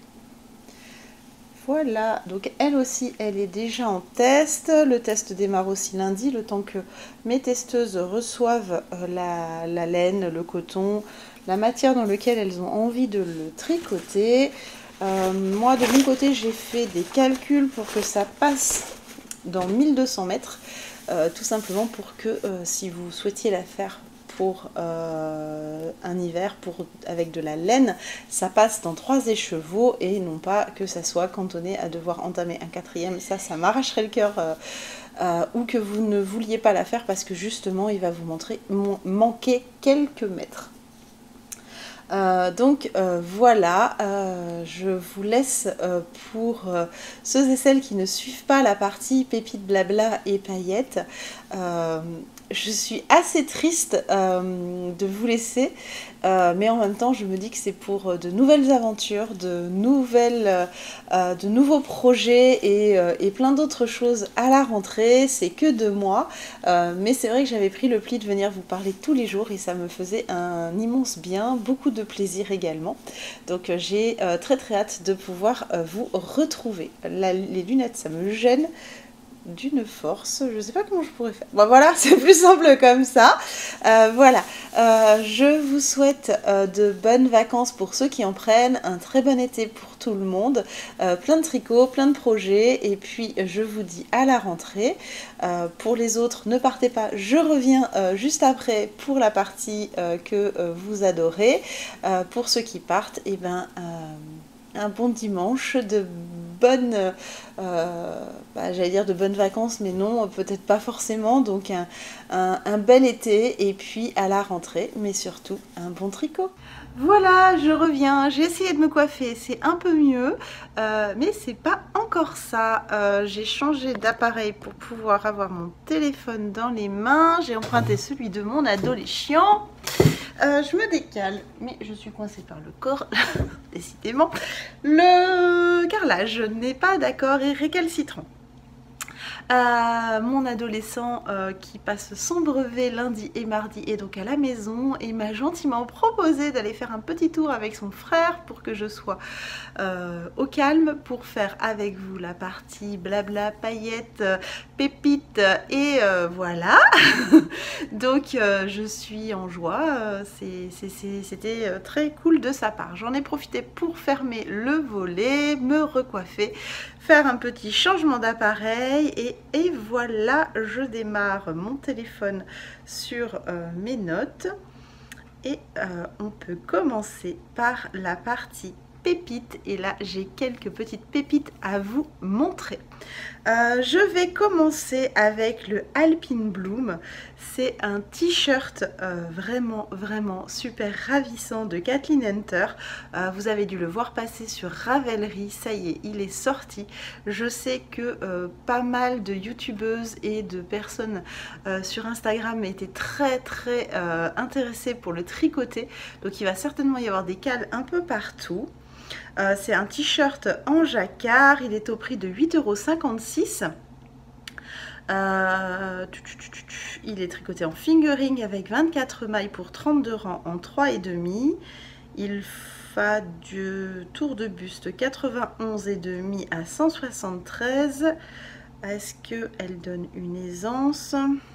Voilà, donc elle aussi, elle est déjà en test. Le test démarre aussi lundi, le temps que mes testeuses reçoivent euh, la, la laine, le coton, la matière dans laquelle elles ont envie de le tricoter. Euh, moi, de mon côté, j'ai fait des calculs pour que ça passe dans mille deux cents mètres, euh, tout simplement pour que euh, si vous souhaitiez la faire pour euh, un hiver pour, avec de la laine, ça passe dans trois écheveaux et non pas que ça soit cantonné à devoir entamer un quatrième. Ça, ça m'arracherait le cœur. Euh, euh, ou que vous ne vouliez pas la faire parce que justement, il va vous montrer manquer quelques mètres. Euh, donc euh, voilà, euh, je vous laisse euh, pour euh, ceux et celles qui ne suivent pas la partie pépites blabla et paillettes. Euh, je suis assez triste euh, de vous laisser, euh, mais en même temps je me dis que c'est pour de nouvelles aventures, de, nouvelles, euh, de nouveaux projets et, euh, et plein d'autres choses à la rentrée. C'est que deux mois, euh, mais c'est vrai que j'avais pris le pli de venir vous parler tous les jours et ça me faisait un immense bien, beaucoup de plaisir également. Donc euh, j'ai euh, très très hâte de pouvoir euh, vous retrouver. La, les lunettes ça me gêne. d'une force, je sais pas comment je pourrais faire. Bon voilà, c'est plus simple comme ça. Euh, voilà, euh, je vous souhaite euh, de bonnes vacances pour ceux qui en prennent, un très bon été pour tout le monde, euh, plein de tricots, plein de projets, et puis je vous dis à la rentrée. Euh, pour les autres, ne partez pas, je reviens euh, juste après pour la partie euh, que euh, vous adorez. Euh, pour ceux qui partent, et eh ben... Euh, un bon dimanche, de bonnes, euh, bah, j'allais dire de bonnes vacances, mais non, peut-être pas forcément, donc un, un, un bel été, et puis à la rentrée, mais surtout un bon tricot. Voilà, je reviens, j'ai essayé de me coiffer, c'est un peu mieux, euh, mais c'est pas encore ça. Euh, j'ai changé d'appareil pour pouvoir avoir mon téléphone dans les mains, j'ai emprunté celui de mon adolescent. Euh, je me décale, mais je suis coincée par le corps, décidément. Le carrelage n'est pas d'accord et récalcitrant. Euh, mon adolescent euh, qui passe son brevet lundi et mardi est donc à la maison et m'a gentiment proposé d'aller faire un petit tour avec son frère pour que je sois euh, au calme pour faire avec vous la partie blabla, paillettes, pépites et euh, voilà. Donc euh, je suis en joie, euh, c'était très cool de sa part. J'en ai profité pour fermer le volet, me recoiffer, faire un petit changement d'appareil et, et voilà, je démarre mon téléphone sur euh, mes notes et euh, on peut commencer par la partie pépites et là j'ai quelques petites pépites à vous montrer. Euh, je vais commencer avec le Alpine Bloom. C'est un t-shirt euh, vraiment vraiment super ravissant de Kathleen Hunter. Euh, vous avez dû le voir passer sur Ravelry, ça y est, il est sorti. Je sais que euh, pas mal de youtubeuses et de personnes euh, sur Instagram étaient très très euh, intéressées pour le tricoter, donc il va certainement y avoir des cales un peu partout. Euh, c'est un t-shirt en jacquard, il est au prix de huit euros cinquante-six. Euh, il est tricoté en fingering avec vingt-quatre mailles pour trente-deux rangs en trois virgule cinq. Il va du tour de buste quatre-vingt-onze virgule cinq à cent soixante-treize. Est-ce qu'elle donne une aisance?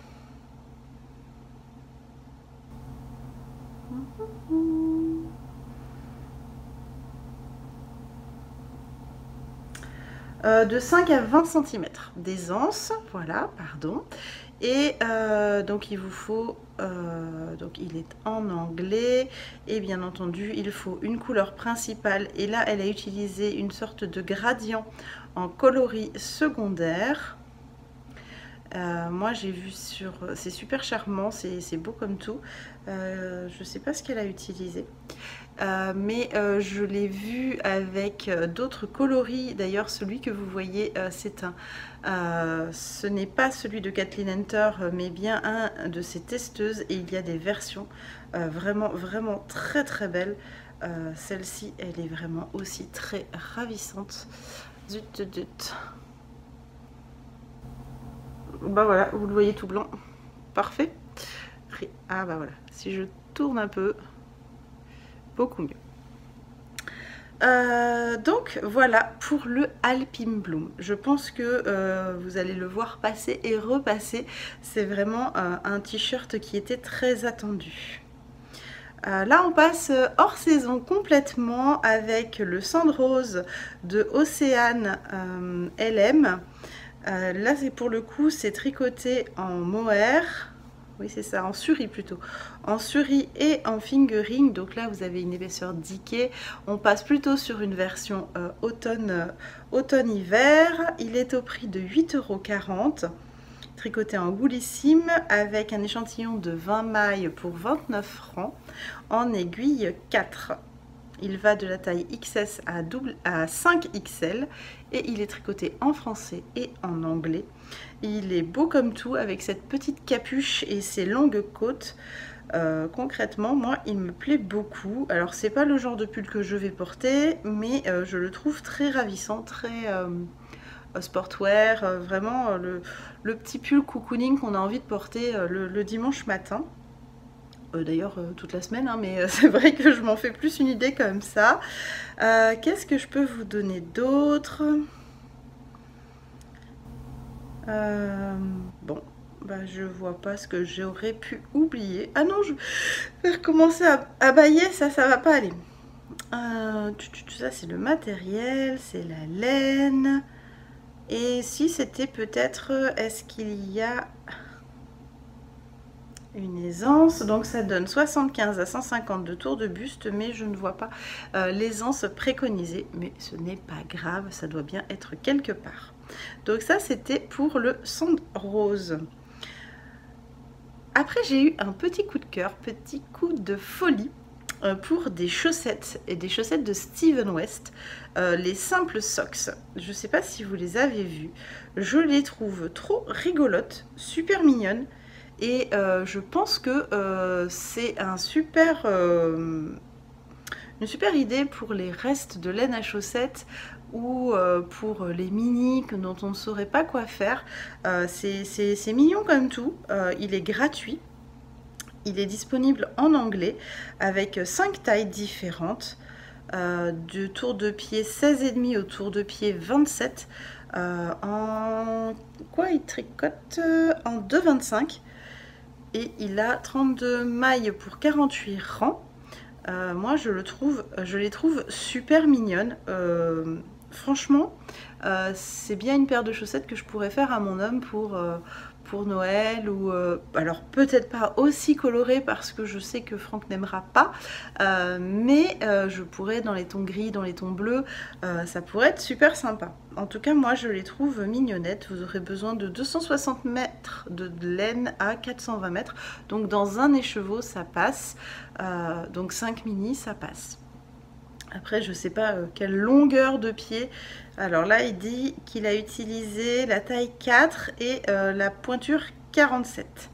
Euh, de cinq à vingt centimètres d'aisance, voilà, pardon. Et euh, donc il vous faut, euh, donc il est en anglais, et bien entendu il faut une couleur principale, et là elle a utilisé une sorte de gradient en coloris secondaire. Euh, moi j'ai vu sur, c'est super charmant, c'est beau comme tout. Euh, je sais pas ce qu'elle a utilisé. Euh, mais euh, je l'ai vu avec euh, d'autres coloris. D'ailleurs, celui que vous voyez, euh, c'est un, euh, ce n'est pas celui de Kathleen Hunter, mais bien un de ses testeuses. Et il y a des versions euh, vraiment, vraiment très très belles. Euh, Celle-ci, elle est vraiment aussi très ravissante. Zut, zut, zut. Bah voilà, vous le voyez tout blanc. Parfait. Ah bah voilà, si je tourne un peu, beaucoup mieux. Euh, donc voilà pour le Alpine Bloom. Je pense que euh, vous allez le voir passer et repasser. C'est vraiment euh, un t-shirt qui était très attendu. Euh, là on passe hors saison complètement avec le Cendre Rose de Océane euh, L M. Euh, là c'est pour le coup, c'est tricoté en mohair. Oui, c'est ça, en suri plutôt. En suri et en fingering. Donc là, vous avez une épaisseur diquée. On passe plutôt sur une version euh, automne, euh, automne-hiver. Il est au prix de huit euros quarante. Tricoté en woolissime avec un échantillon de vingt mailles pour vingt-neuf francs en aiguille quatre. Il va de la taille X S à, double, à cinq X L et il est tricoté en français et en anglais. Il est beau comme tout avec cette petite capuche et ses longues côtes. Euh, concrètement, moi, il me plaît beaucoup. Alors, c'est pas le genre de pull que je vais porter, mais euh, je le trouve très ravissant, très euh, sportwear. Euh, vraiment, euh, le, le petit pull cocooning qu'on a envie de porter euh, le, le dimanche matin. Euh, D'ailleurs, euh, toute la semaine, hein, mais euh, c'est vrai que je m'en fais plus une idée comme ça. Euh, Qu'est-ce que je peux vous donner d'autre ? Euh, bon, bah, je vois pas ce que j'aurais pu oublier. Ah non, je vais recommencer à, à bailler, ça, ça va pas aller. Euh, tout ça, c'est le matériel, c'est la laine. Et si c'était peut-être, est-ce qu'il y a une aisance? Donc ça donne soixante-quinze à cent cinquante de tours de buste, mais je ne vois pas euh, l'aisance préconisée. Mais ce n'est pas grave, ça doit bien être quelque part. Donc ça, c'était pour le sand rose. Après, j'ai eu un petit coup de cœur, petit coup de folie euh, pour des chaussettes, et des chaussettes de Steven West, euh, les simples socks. Je ne sais pas si vous les avez vues. Je les trouve trop rigolotes, super mignonnes, et euh, je pense que euh, c'est un super... Euh, une super idée pour les restes de laine à chaussettes ou euh, pour les mini dont on ne saurait pas quoi faire. Euh, c'est mignon comme tout, euh, il est gratuit, il est disponible en anglais avec cinq tailles différentes, euh, du tour de pied seize virgule cinq au tour de pied vingt-sept, euh, en quoi il tricote en deux virgule vingt-cinq, et il a trente-deux mailles pour quarante-huit rangs. Euh, moi je le trouve, je les trouve super mignonnes. Euh, franchement, euh, c'est bien une paire de chaussettes que je pourrais faire à mon homme pour, euh, pour Noël, ou euh, alors peut-être pas aussi coloré parce que je sais que Franck n'aimera pas, euh, mais euh, je pourrais dans les tons gris, dans les tons bleus, euh, ça pourrait être super sympa. En tout cas, moi je les trouve mignonnettes. Vous aurez besoin de deux cent soixante mètres de laine à quatre cent vingt mètres, donc dans un écheveau ça passe, euh, donc cinq mini ça passe. Après, je sais pas euh, quelle longueur de pied. Alors là, il dit qu'il a utilisé la taille quatre et euh, la pointure quarante-sept.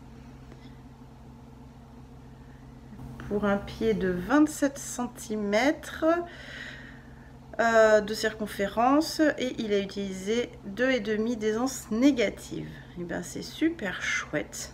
Pour un pied de vingt-sept centimètres euh, de circonférence, et il a utilisé deux virgule cinq d'aisance négative. Et bien c'est super chouette.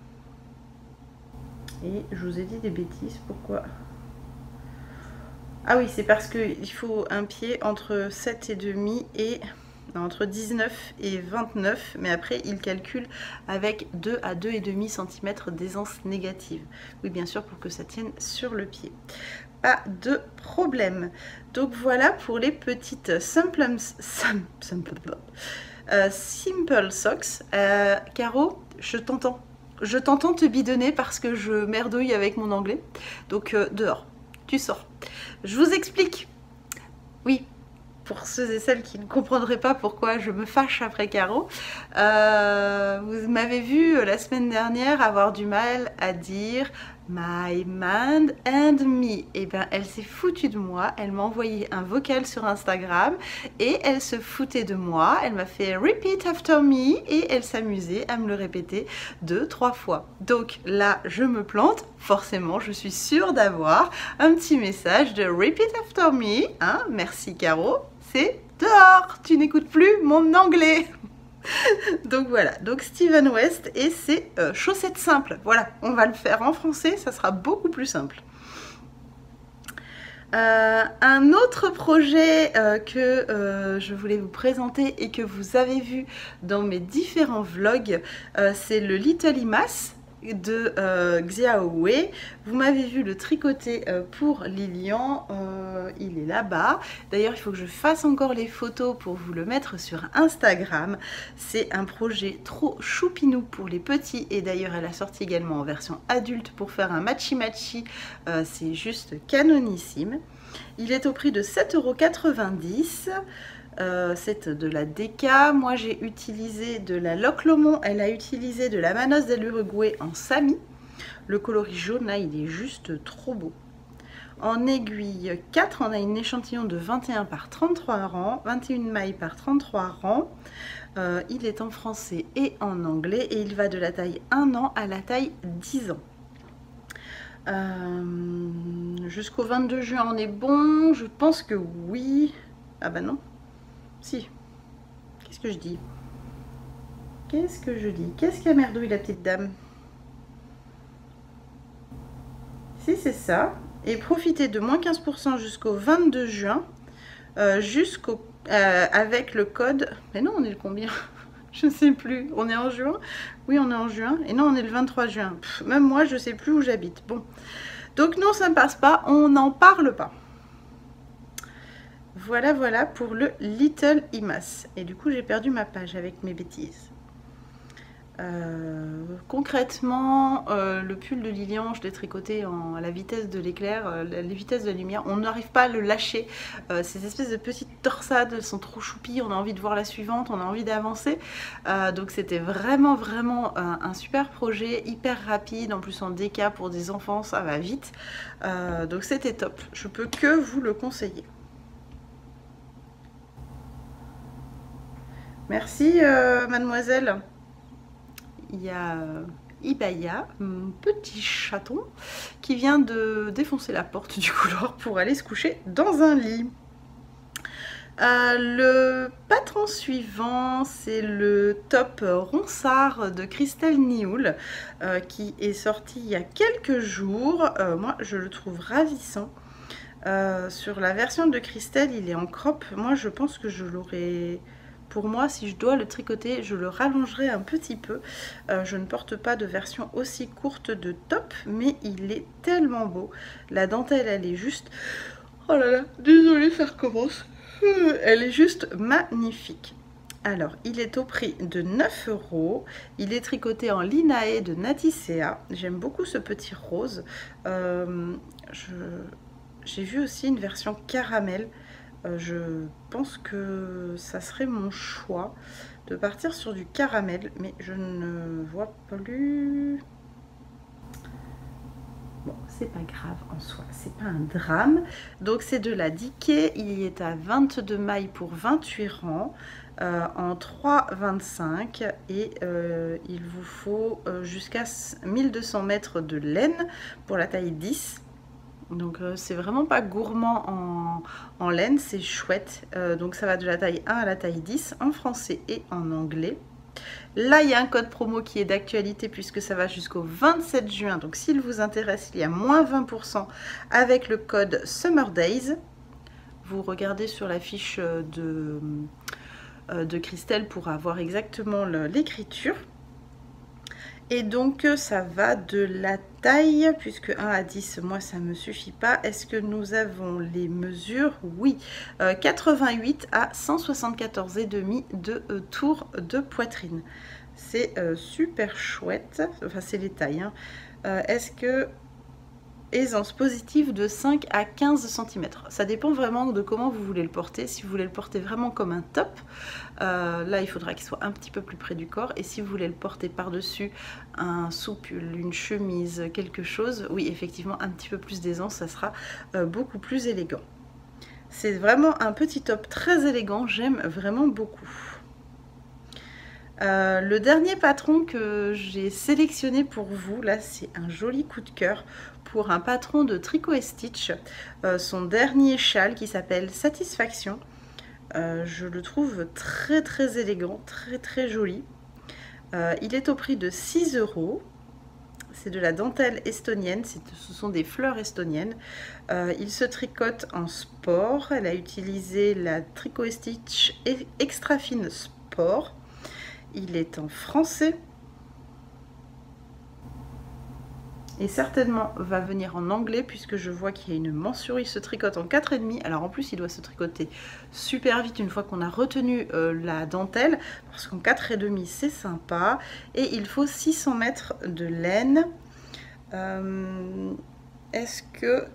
Et je vous ai dit des bêtises, pourquoi? Ah oui, c'est parce qu'il faut un pied entre sept virgule cinq et... non, entre dix-neuf et vingt-neuf, mais après il calcule avec deux à deux virgule cinq centimètres d'aisance négative. Oui, bien sûr, pour que ça tienne sur le pied. Pas de problème. Donc voilà pour les petites simple, simple, euh, simple socks. Euh, Caro, je t'entends. Je t'entends te bidonner parce que je merdouille avec mon anglais. Donc euh, dehors, tu sors. Je vous explique. Oui, pour ceux et celles qui ne comprendraient pas pourquoi je me fâche après Caro, euh, vous m'avez vu la semaine dernière avoir du mal à dire my man and me. Et bien elle s'est foutue de moi, elle m'a envoyé un vocal sur Instagram et elle se foutait de moi, elle m'a fait repeat after me et elle s'amusait à me le répéter deux, trois fois. Donc là je me plante, forcément je suis sûre d'avoir un petit message de repeat after me, hein, merci Caro. C'est dehors, tu n'écoutes plus mon anglais. Donc voilà, donc Steven West et ses euh, chaussettes simples. Voilà, on va le faire en français, ça sera beaucoup plus simple. Euh, un autre projet euh, que euh, je voulais vous présenter et que vous avez vu dans mes différents vlogs, euh, c'est le Little Imas de euh, Xiao Wei. Vous m'avez vu le tricoter euh, pour Lilian, euh, il est là-bas. D'ailleurs, il faut que je fasse encore les photos pour vous le mettre sur Instagram. C'est un projet trop choupinou pour les petits, et d'ailleurs elle a sorti également en version adulte pour faire un matchy-matchy. Euh, c'est juste canonissime. Il est au prix de sept euros quatre-vingt-dix. Euh, c'est de la Deka. Moi j'ai utilisé de la Loc Lomond, elle a utilisé de la Manos del Uruguay en Sami. Le coloris jaune là, il est juste trop beau. En aiguille quatre, on a une échantillon de vingt et un par trente-trois rangs, vingt et une mailles par trente-trois rangs. Euh, il est en français et en anglais et il va de la taille un an à la taille dix ans. Euh, jusqu'au vingt-deux juin on est bon, je pense que oui. Ah bah non. Si. Qu'est-ce que je dis? Qu'est-ce que je dis? Qu'est-ce qu'a merdouille la petite dame? Si, c'est ça. Et profitez de moins quinze pour cent jusqu'au vingt-deux juin. Euh, jusqu'au... Euh, avec le code... Mais non, on est le combien? Je ne sais plus. On est en juin? Oui, on est en juin. Et non, on est le vingt-trois juin. Pff, même moi, je ne sais plus où j'habite. Bon. Donc non, ça ne passe pas. On n'en parle pas. Voilà, voilà pour le Little Imas. Et du coup, j'ai perdu ma page avec mes bêtises. Euh, concrètement, euh, le pull de Lilian, je l'ai tricoté en, à la vitesse de l'éclair, euh, les vitesses de la lumière. On n'arrive pas à le lâcher. Euh, ces espèces de petites torsades sont trop choupies. On a envie de voir la suivante, on a envie d'avancer. Euh, donc c'était vraiment, vraiment un, un super projet, hyper rapide. En plus en déca pour des enfants, ça va vite. Euh, donc c'était top. Je peux que vous le conseiller. Merci, euh, mademoiselle. Il y a Ibaya, un petit chaton, qui vient de défoncer la porte du couloir pour aller se coucher dans un lit. Euh, le patron suivant, c'est le top Ronsard de Christelle Nioul, euh, qui est sorti il y a quelques jours. Euh, moi, je le trouve ravissant. Euh, sur la version de Christelle, il est en crop. Moi, je pense que je l'aurais... Pour moi, si je dois le tricoter, je le rallongerai un petit peu. Euh, je ne porte pas de version aussi courte de top, mais il est tellement beau. La dentelle, elle est juste... Oh là là, désolée, ça recommence. Elle est juste magnifique. Alors, il est au prix de neuf euros. Il est tricoté en Linae de Naticea. J'aime beaucoup ce petit rose. Euh, je... J'ai vu aussi une version caramel. Euh, je pense que ça serait mon choix de partir sur du caramel, mais je ne vois plus. Bon, c'est pas grave en soi, c'est pas un drame. Donc c'est de la Diké, il est à vingt-deux mailles pour vingt-huit rangs, euh, en trois vingt-cinq, et euh, il vous faut euh, jusqu'à mille deux cents mètres de laine pour la taille dix. Donc euh, c'est vraiment pas gourmand en, en laine, c'est chouette. Euh, donc ça va de la taille un à la taille dix en français et en anglais. Là il y a un code promo qui est d'actualité puisque ça va jusqu'au vingt-sept juin. Donc s'il vous intéresse, il y a moins vingt pour cent avec le code Summer Days. Vous regardez sur la fiche de, de Christelle pour avoir exactement l'écriture. Et donc ça va de la taille, puisque un à dix, moi ça ne me suffit pas. Est-ce que nous avons les mesures? Oui, euh, quatre-vingt-huit à cent soixante-quatorze virgule cinq de euh, tour de poitrine. C'est euh, super chouette, enfin c'est les tailles. Hein. Euh, Est-ce que aisance positive de cinq à quinze centimètres. Ça dépend vraiment de comment vous voulez le porter. Si vous voulez le porter vraiment comme un top, euh, là il faudra qu'il soit un petit peu plus près du corps. Et si vous voulez le porter par-dessus un sous-pull, une chemise, quelque chose, oui effectivement un petit peu plus d'aisance, ça sera euh, beaucoup plus élégant. C'est vraiment un petit top très élégant, j'aime vraiment beaucoup. Euh, le dernier patron que j'ai sélectionné pour vous, là c'est un joli coup de cœur pour un patron de Tricot et Stitch, euh, son dernier châle qui s'appelle Satisfaction. Euh, je le trouve très très élégant, très très joli. Euh, il est au prix de six euros. C'est de la dentelle estonienne, ce sont des fleurs estoniennes. Euh, il se tricote en sport. Elle a utilisé la Tricot et Stitch Extra Fine Sport. Il est en français. Et certainement va venir en anglais puisque je vois qu'il y a une mention. Il se tricote en quatre virgule cinq. Alors en plus il doit se tricoter super vite une fois qu'on a retenu euh, la dentelle, parce qu'en quatre virgule cinq c'est sympa. Et il faut six cents mètres de laine. Euh, Est-ce que...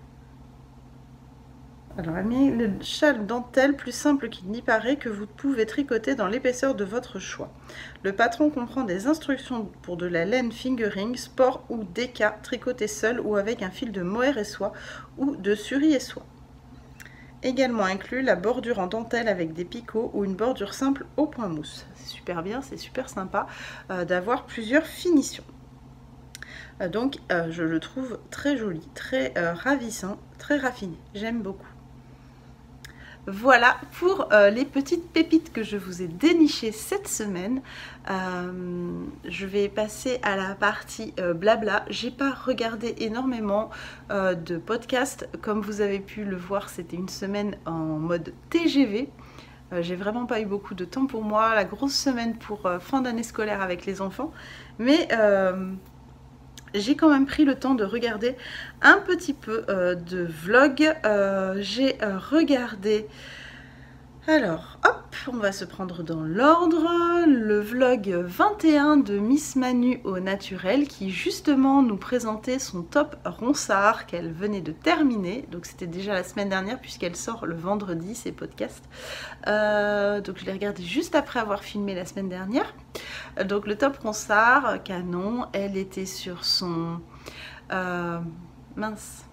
Alors, elle met le châle dentelle plus simple qu'il n'y paraît que vous pouvez tricoter dans l'épaisseur de votre choix. Le patron comprend des instructions pour de la laine fingering, sport ou déca, tricoté seul ou avec un fil de mohair et soie ou de suri et soie. Également inclus la bordure en dentelle avec des picots ou une bordure simple au point mousse. C'est super bien, c'est super sympa euh, d'avoir plusieurs finitions. Euh, donc, euh, je le trouve très joli, très euh, ravissant, très raffiné. J'aime beaucoup. Voilà pour euh, les petites pépites que je vous ai dénichées cette semaine. Euh, je vais passer à la partie euh, blabla. J'ai pas regardé énormément euh, de podcasts. Comme vous avez pu le voir, c'était une semaine en mode T G V. Euh, j'ai vraiment pas eu beaucoup de temps pour moi, la grosse semaine pour euh, fin d'année scolaire avec les enfants. Mais euh, j'ai quand même pris le temps de regarder un petit peu euh, de vlog. Euh, j'ai euh, regardé... Alors, hop, on va se prendre dans l'ordre. Le vlog vingt et un de Miss Manu au naturel qui justement nous présentait son top ronsard qu'elle venait de terminer. Donc c'était déjà la semaine dernière puisqu'elle sort le vendredi ces podcasts. Euh, donc je l'ai regardé juste après avoir filmé la semaine dernière. Donc le top ronsard, canon, elle était sur son... Euh, mince...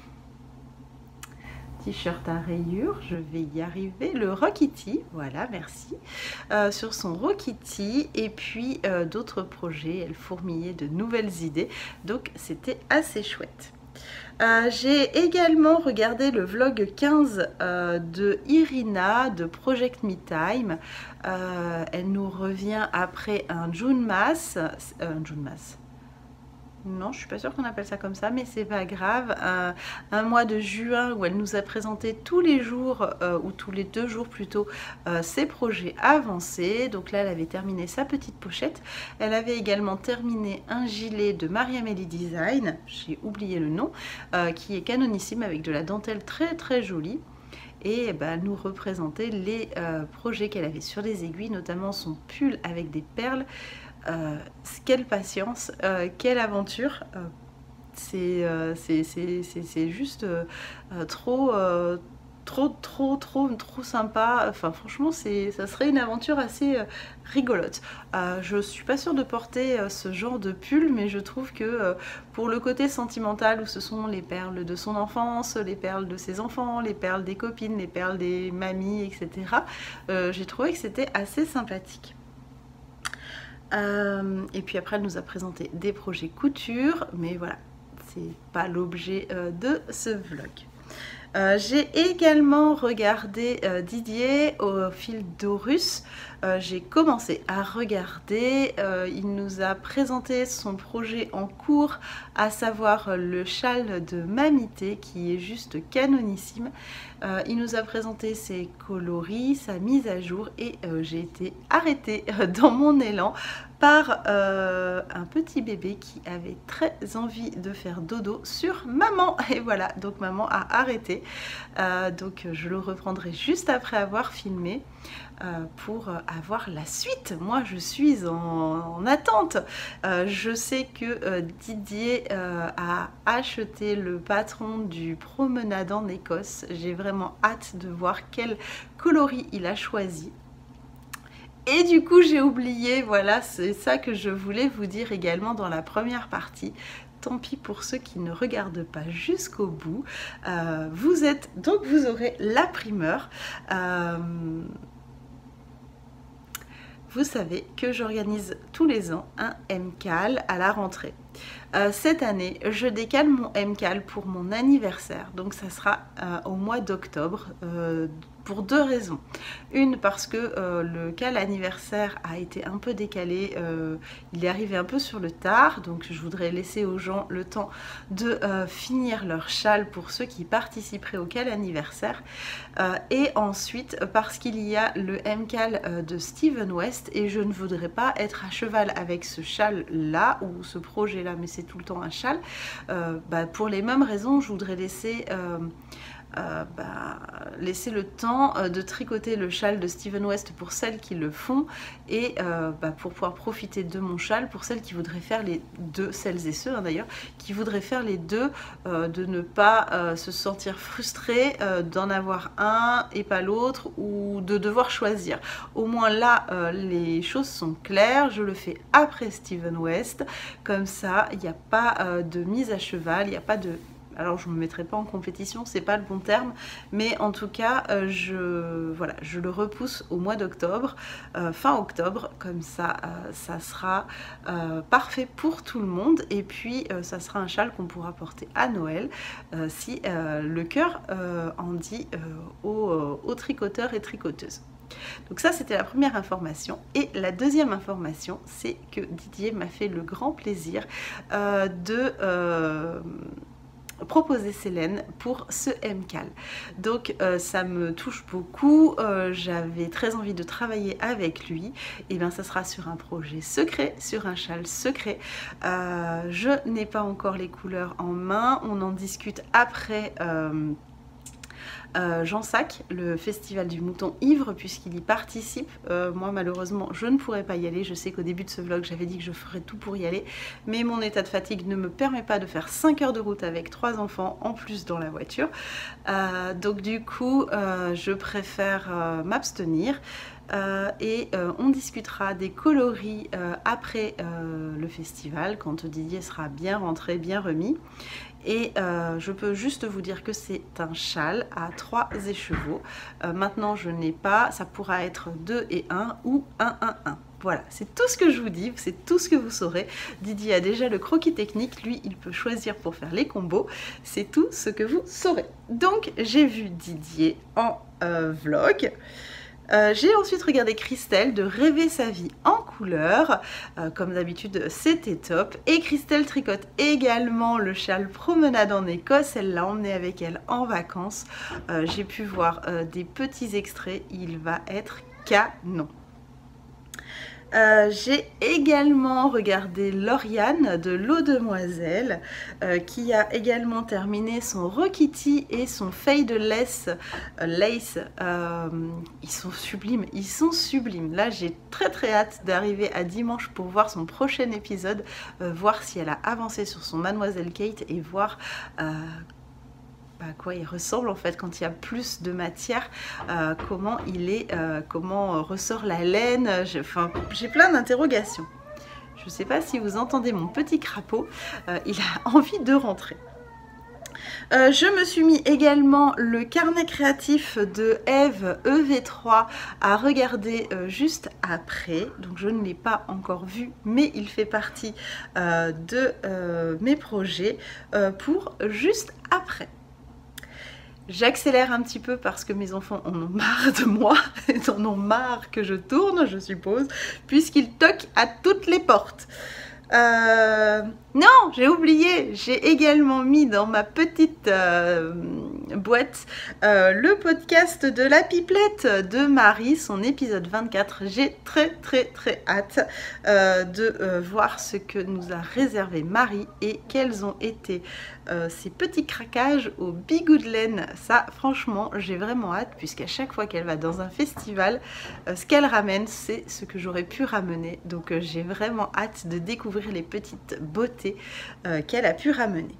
t-shirt à rayures, je vais y arriver, le Rokiti, voilà, merci, euh, sur son Rokiti, et puis euh, d'autres projets, elle fourmillait de nouvelles idées, donc c'était assez chouette. Euh, j'ai également regardé le vlog quinze euh, de Irina de Project Me Time. Euh, elle nous revient après un Junmas, euh, un Junmas. Non, je suis pas sûre qu'on appelle ça comme ça, mais c'est pas grave. Un, un mois de juin où elle nous a présenté tous les jours, euh, ou tous les deux jours plutôt, euh, ses projets avancés. Donc là, elle avait terminé sa petite pochette. Elle avait également terminé un gilet de Mariamelli Design, j'ai oublié le nom, euh, qui est canonissime avec de la dentelle très très jolie. Et bah, nous représenter les euh, projets qu'elle avait sur les aiguilles, notamment son pull avec des perles. Euh, quelle patience, euh, quelle aventure, euh, c'est euh, c'est juste euh, trop, euh, trop, trop, trop, trop sympa. Enfin, franchement, ça serait une aventure assez euh, rigolote. Euh, je suis pas sûre de porter euh, ce genre de pull, mais je trouve que euh, pour le côté sentimental, où ce sont les perles de son enfance, les perles de ses enfants, les perles des copines, les perles des mamies, et cetera, euh, j'ai trouvé que c'était assez sympathique. Euh, et puis après elle nous a présenté des projets couture, mais voilà, c'est pas l'objet euh, de ce vlog. Euh, j'ai également regardé euh, Didier au fil d'Horus. Euh, j'ai commencé à regarder, euh, il nous a présenté son projet en cours, à savoir le châle de Mamité qui est juste canonissime. Euh, il nous a présenté ses coloris, sa mise à jour, et euh, j'ai été arrêtée dans mon élan par euh, un petit bébé qui avait très envie de faire dodo sur maman. Et voilà, donc maman a arrêté. Euh, donc je le reprendrai juste après avoir filmé euh, pour avoir la suite. Moi je suis en, en attente. Euh, je sais que euh, Didier euh, a acheté le patron du Promenade en Écosse. J'ai vraiment hâte de voir quel coloris il a choisi. Et du coup j'ai oublié, voilà, c'est ça que je voulais vous dire également dans la première partie. Tant pis pour ceux qui ne regardent pas jusqu'au bout. Euh, vous êtes, donc vous aurez la primeur. Euh, vous savez que j'organise tous les ans un M C A L à la rentrée. Euh, cette année, je décale mon M C A L pour mon anniversaire, donc ça sera euh, au mois d'octobre, euh, pour deux raisons. Une, parce que euh, le C A L anniversaire a été un peu décalé, euh, il est arrivé un peu sur le tard, donc je voudrais laisser aux gens le temps de euh, finir leur châle pour ceux qui participeraient au C A L anniversaire. Euh, et ensuite, parce qu'il y a le M C A L euh, de Steven West, et je ne voudrais pas être à cheval avec ce châle là, ou ce projet là, mais c'est tout le temps un châle. Euh, bah, pour les mêmes raisons, je voudrais laisser euh, euh, bah, laisser le temps euh, de tricoter le châle de Steven West pour celles qui le font, et euh, bah, pour pouvoir profiter de mon châle pour celles qui voudraient faire les deux, celles et ceux hein, d'ailleurs, qui voudraient faire les deux, euh, de ne pas euh, se sentir frustré euh, d'en avoir un et pas l'autre, ou de devoir choisir. Au moins là, euh, les choses sont claires, je le fais après Steven West, comme ça, il n'y a pas euh, de mise à cheval, il n'y a pas de... Alors je ne me mettrai pas en compétition, c'est pas le bon terme, mais en tout cas, euh, je, voilà, je le repousse au mois d'octobre, euh, fin octobre, comme ça, euh, ça sera euh, parfait pour tout le monde, et puis euh, ça sera un châle qu'on pourra porter à Noël, euh, si euh, le cœur euh, en dit euh, aux, aux tricoteurs et tricoteuses. Donc ça, c'était la première information. Et la deuxième information, c'est que Didier m'a fait le grand plaisir euh, de... Euh, proposer ses laines pour ce M C A L. Donc euh, ça me touche beaucoup, euh, j'avais très envie de travailler avec lui, et bien ça sera sur un projet secret, sur un châle secret. Euh, je n'ai pas encore les couleurs en main, on en discute après euh, Euh, Jean Sac, le festival du mouton ivre, puisqu'il y participe. Euh, moi malheureusement je ne pourrai pas y aller, je sais qu'au début de ce vlog j'avais dit que je ferais tout pour y aller, mais mon état de fatigue ne me permet pas de faire cinq heures de route avec trois enfants en plus dans la voiture, euh, donc du coup euh, je préfère euh, m'abstenir. Euh, et euh, on discutera des coloris euh, après euh, le festival, quand Didier sera bien rentré, bien remis. Et euh, je peux juste vous dire que c'est un châle à trois écheveaux. Euh, maintenant je n'ai pas, ça pourra être deux et un ou un un un. Voilà, c'est tout ce que je vous dis, c'est tout ce que vous saurez. Didier a déjà le croquis technique, lui il peut choisir pour faire les combos, c'est tout ce que vous saurez. Donc j'ai vu Didier en euh, vlog. Euh, j'ai ensuite regardé Christelle de Rêver sa vie en couleur, euh, comme d'habitude c'était top, et Christelle tricote également le châle promenade en Écosse, elle l'a emmené avec elle en vacances, euh, j'ai pu voir euh, des petits extraits, il va être canon. Euh, j'ai également regardé Lauriane de l'Eau Demoiselle euh, qui a également terminé son Rokiti et son Fadeless euh, Lace. Euh, ils sont sublimes, ils sont sublimes. Là j'ai très très hâte d'arriver à dimanche pour voir son prochain épisode, euh, voir si elle a avancé sur son Mademoiselle Kate et voir euh, à quoi il ressemble en fait quand il y a plus de matière, euh, comment il est, euh, comment ressort la laine, j'ai enfin, j'ai plein d'interrogations. Je ne sais pas si vous entendez mon petit crapaud, euh, il a envie de rentrer. Euh, je me suis mis également le carnet créatif de Eve E V trois à regarder euh, juste après, donc je ne l'ai pas encore vu mais il fait partie euh, de euh, mes projets euh, pour juste après. J'accélère un petit peu parce que mes enfants en ont marre de moi, ils en ont marre que je tourne, je suppose, puisqu'ils toquent à toutes les portes. Euh, non, j'ai oublié, j'ai également mis dans ma petite euh, boîte euh, le podcast de la pipelette de Marie, son épisode vingt-quatre. J'ai très très très hâte euh, de euh, voir ce que nous a réservé Marie et quels ont été euh, ses petits craquages au Bigou de laine. Ça franchement j'ai vraiment hâte, puisqu'à chaque fois qu'elle va dans un festival, euh, ce qu'elle ramène c'est ce que j'aurais pu ramener, donc euh, j'ai vraiment hâte de découvrir les petites beautés euh, qu'elle a pu ramener.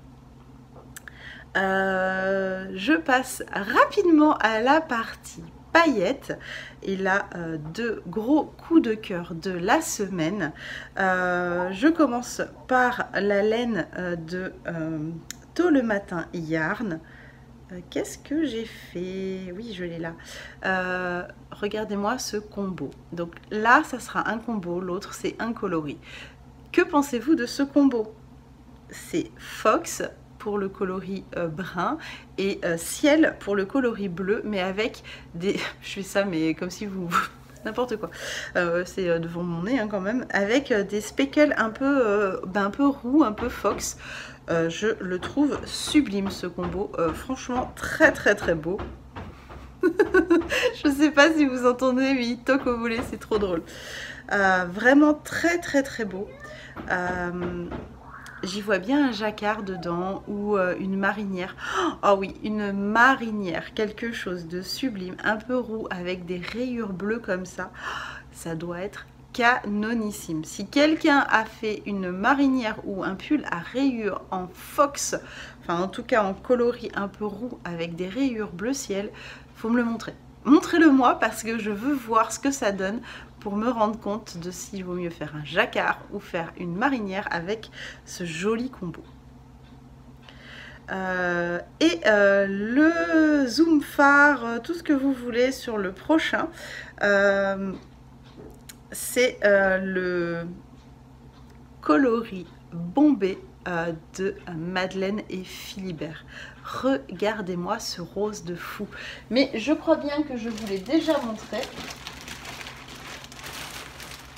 Euh, je passe rapidement à la partie paillettes et là euh, deux gros coups de cœur de la semaine. Euh, je commence par la laine euh, de euh, Tôt le matin Yarn. Euh, Qu'est-ce que j'ai fait? Oui, je l'ai là. Euh, Regardez-moi ce combo. Donc là, ça sera un combo, l'autre c'est un coloris. Que pensez-vous de ce combo? C'est Fox pour le coloris euh, brun et euh, Ciel pour le coloris bleu, mais avec des... Je fais ça, mais comme si vous... n'importe quoi. Euh, c'est euh, devant mon nez hein, quand même. Avec euh, des speckles un peu, euh, ben, un peu roux, un peu Fox. Euh, je le trouve sublime ce combo. Euh, franchement, très très très beau. Je sais pas si vous entendez, mais il toque au volet, c'est trop drôle. Euh, vraiment très très très beau. Euh, J'y vois bien un jacquard dedans ou euh, une marinière. Oh oui, une marinière, quelque chose de sublime, un peu roux avec des rayures bleues comme ça. Ça doit être canonissime. Si quelqu'un a fait une marinière ou un pull à rayures en fox, enfin en tout cas en coloris un peu roux avec des rayures bleu ciel, faut me le montrer. Montrez-le moi parce que je veux voir ce que ça donne pour me rendre compte de s'il vaut mieux faire un jacquard ou faire une marinière avec ce joli combo. Euh, et euh, le zoom phare, tout ce que vous voulez sur le prochain, euh, c'est euh, le coloris bombé euh, de Madeleine et Philibert. Regardez-moi ce rose de fou. Mais je crois bien que je vous l'ai déjà montré,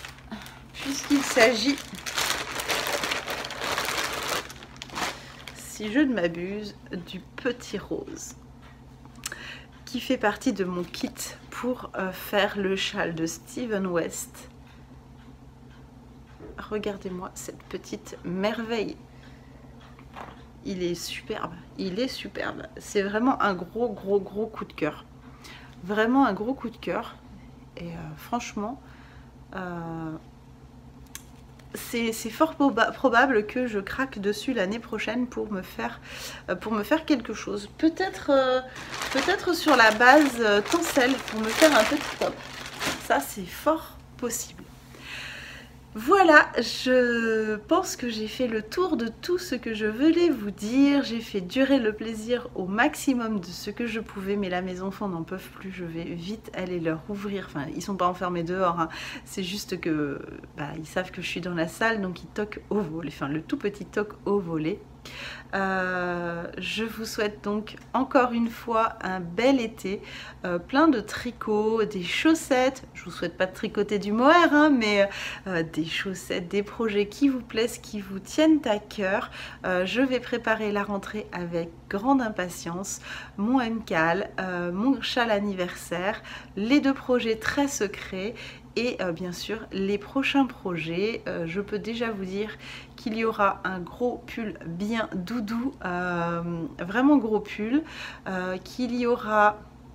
puisqu'il s'agit, si je ne m'abuse, du Petit Rose, qui fait partie de mon kit pour euh, faire le châle de Steven West. Regardez-moi cette petite merveille. Il est superbe, il est superbe. C'est vraiment un gros, gros, gros coup de cœur. Vraiment un gros coup de cœur. Et euh, franchement, euh, c'est fort probable que je craque dessus l'année prochaine pour me faire, euh, pour me faire quelque chose. Peut-être euh, peut-être sur la base euh, tencel, pour me faire un petit top. Ça, c'est fort possible. Voilà, je pense que j'ai fait le tour de tout ce que je voulais vous dire. J'ai fait durer le plaisir au maximum de ce que je pouvais, mais là mes enfants n'en peuvent plus. Je vais vite aller leur ouvrir. Enfin, ils sont pas enfermés dehors, hein. C'est juste que bah, ils savent que je suis dans la salle, donc ils toquent au volet. Enfin, le tout petit toque au volet. Euh, je vous souhaite donc encore une fois un bel été, euh, plein de tricots, des chaussettes. Je vous souhaite pas de tricoter du mohair, hein, mais euh, des chaussettes, des projets qui vous plaisent, qui vous tiennent à cœur. Euh, je vais préparer la rentrée avec grande impatience, mon M C A L, euh, mon châle anniversaire, les deux projets très secrets. Et euh, bien sûr les prochains projets, euh, je peux déjà vous dire qu'il y aura un gros pull bien doudou, euh, vraiment gros pull, euh, qu'il y aura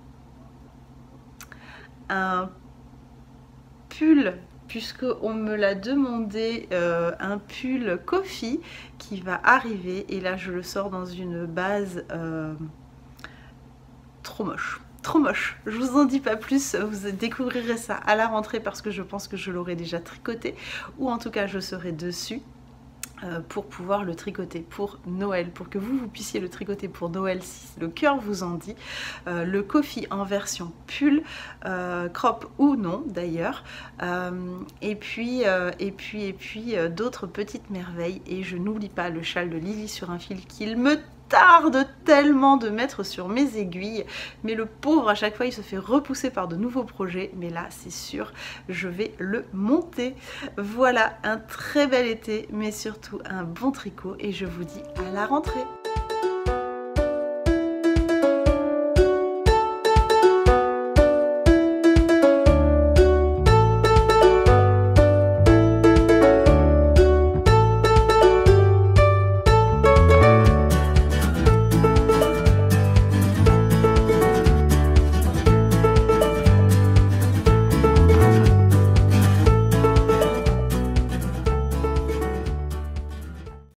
un pull, puisqu'on me l'a demandé, euh, un pull coffee qui va arriver, et là je le sors dans une base euh, trop moche. Trop moche, je vous en dis pas plus, vous découvrirez ça à la rentrée parce que je pense que je l'aurai déjà tricoté, ou en tout cas je serai dessus euh, pour pouvoir le tricoter pour Noël, pour que vous, vous puissiez le tricoter pour Noël si le cœur vous en dit. Euh, le coffee en version pull, euh, crop ou non d'ailleurs, euh, et puis euh, et puis et puis euh, d'autres petites merveilles, et je n'oublie pas le châle de Lily sur un fil qu'il me tarde tellement de mettre sur mes aiguilles, mais le pauvre à chaque fois il se fait repousser par de nouveaux projets, mais là c'est sûr je vais le monter. Voilà, un très bel été, mais surtout un bon tricot, et je vous dis à la rentrée.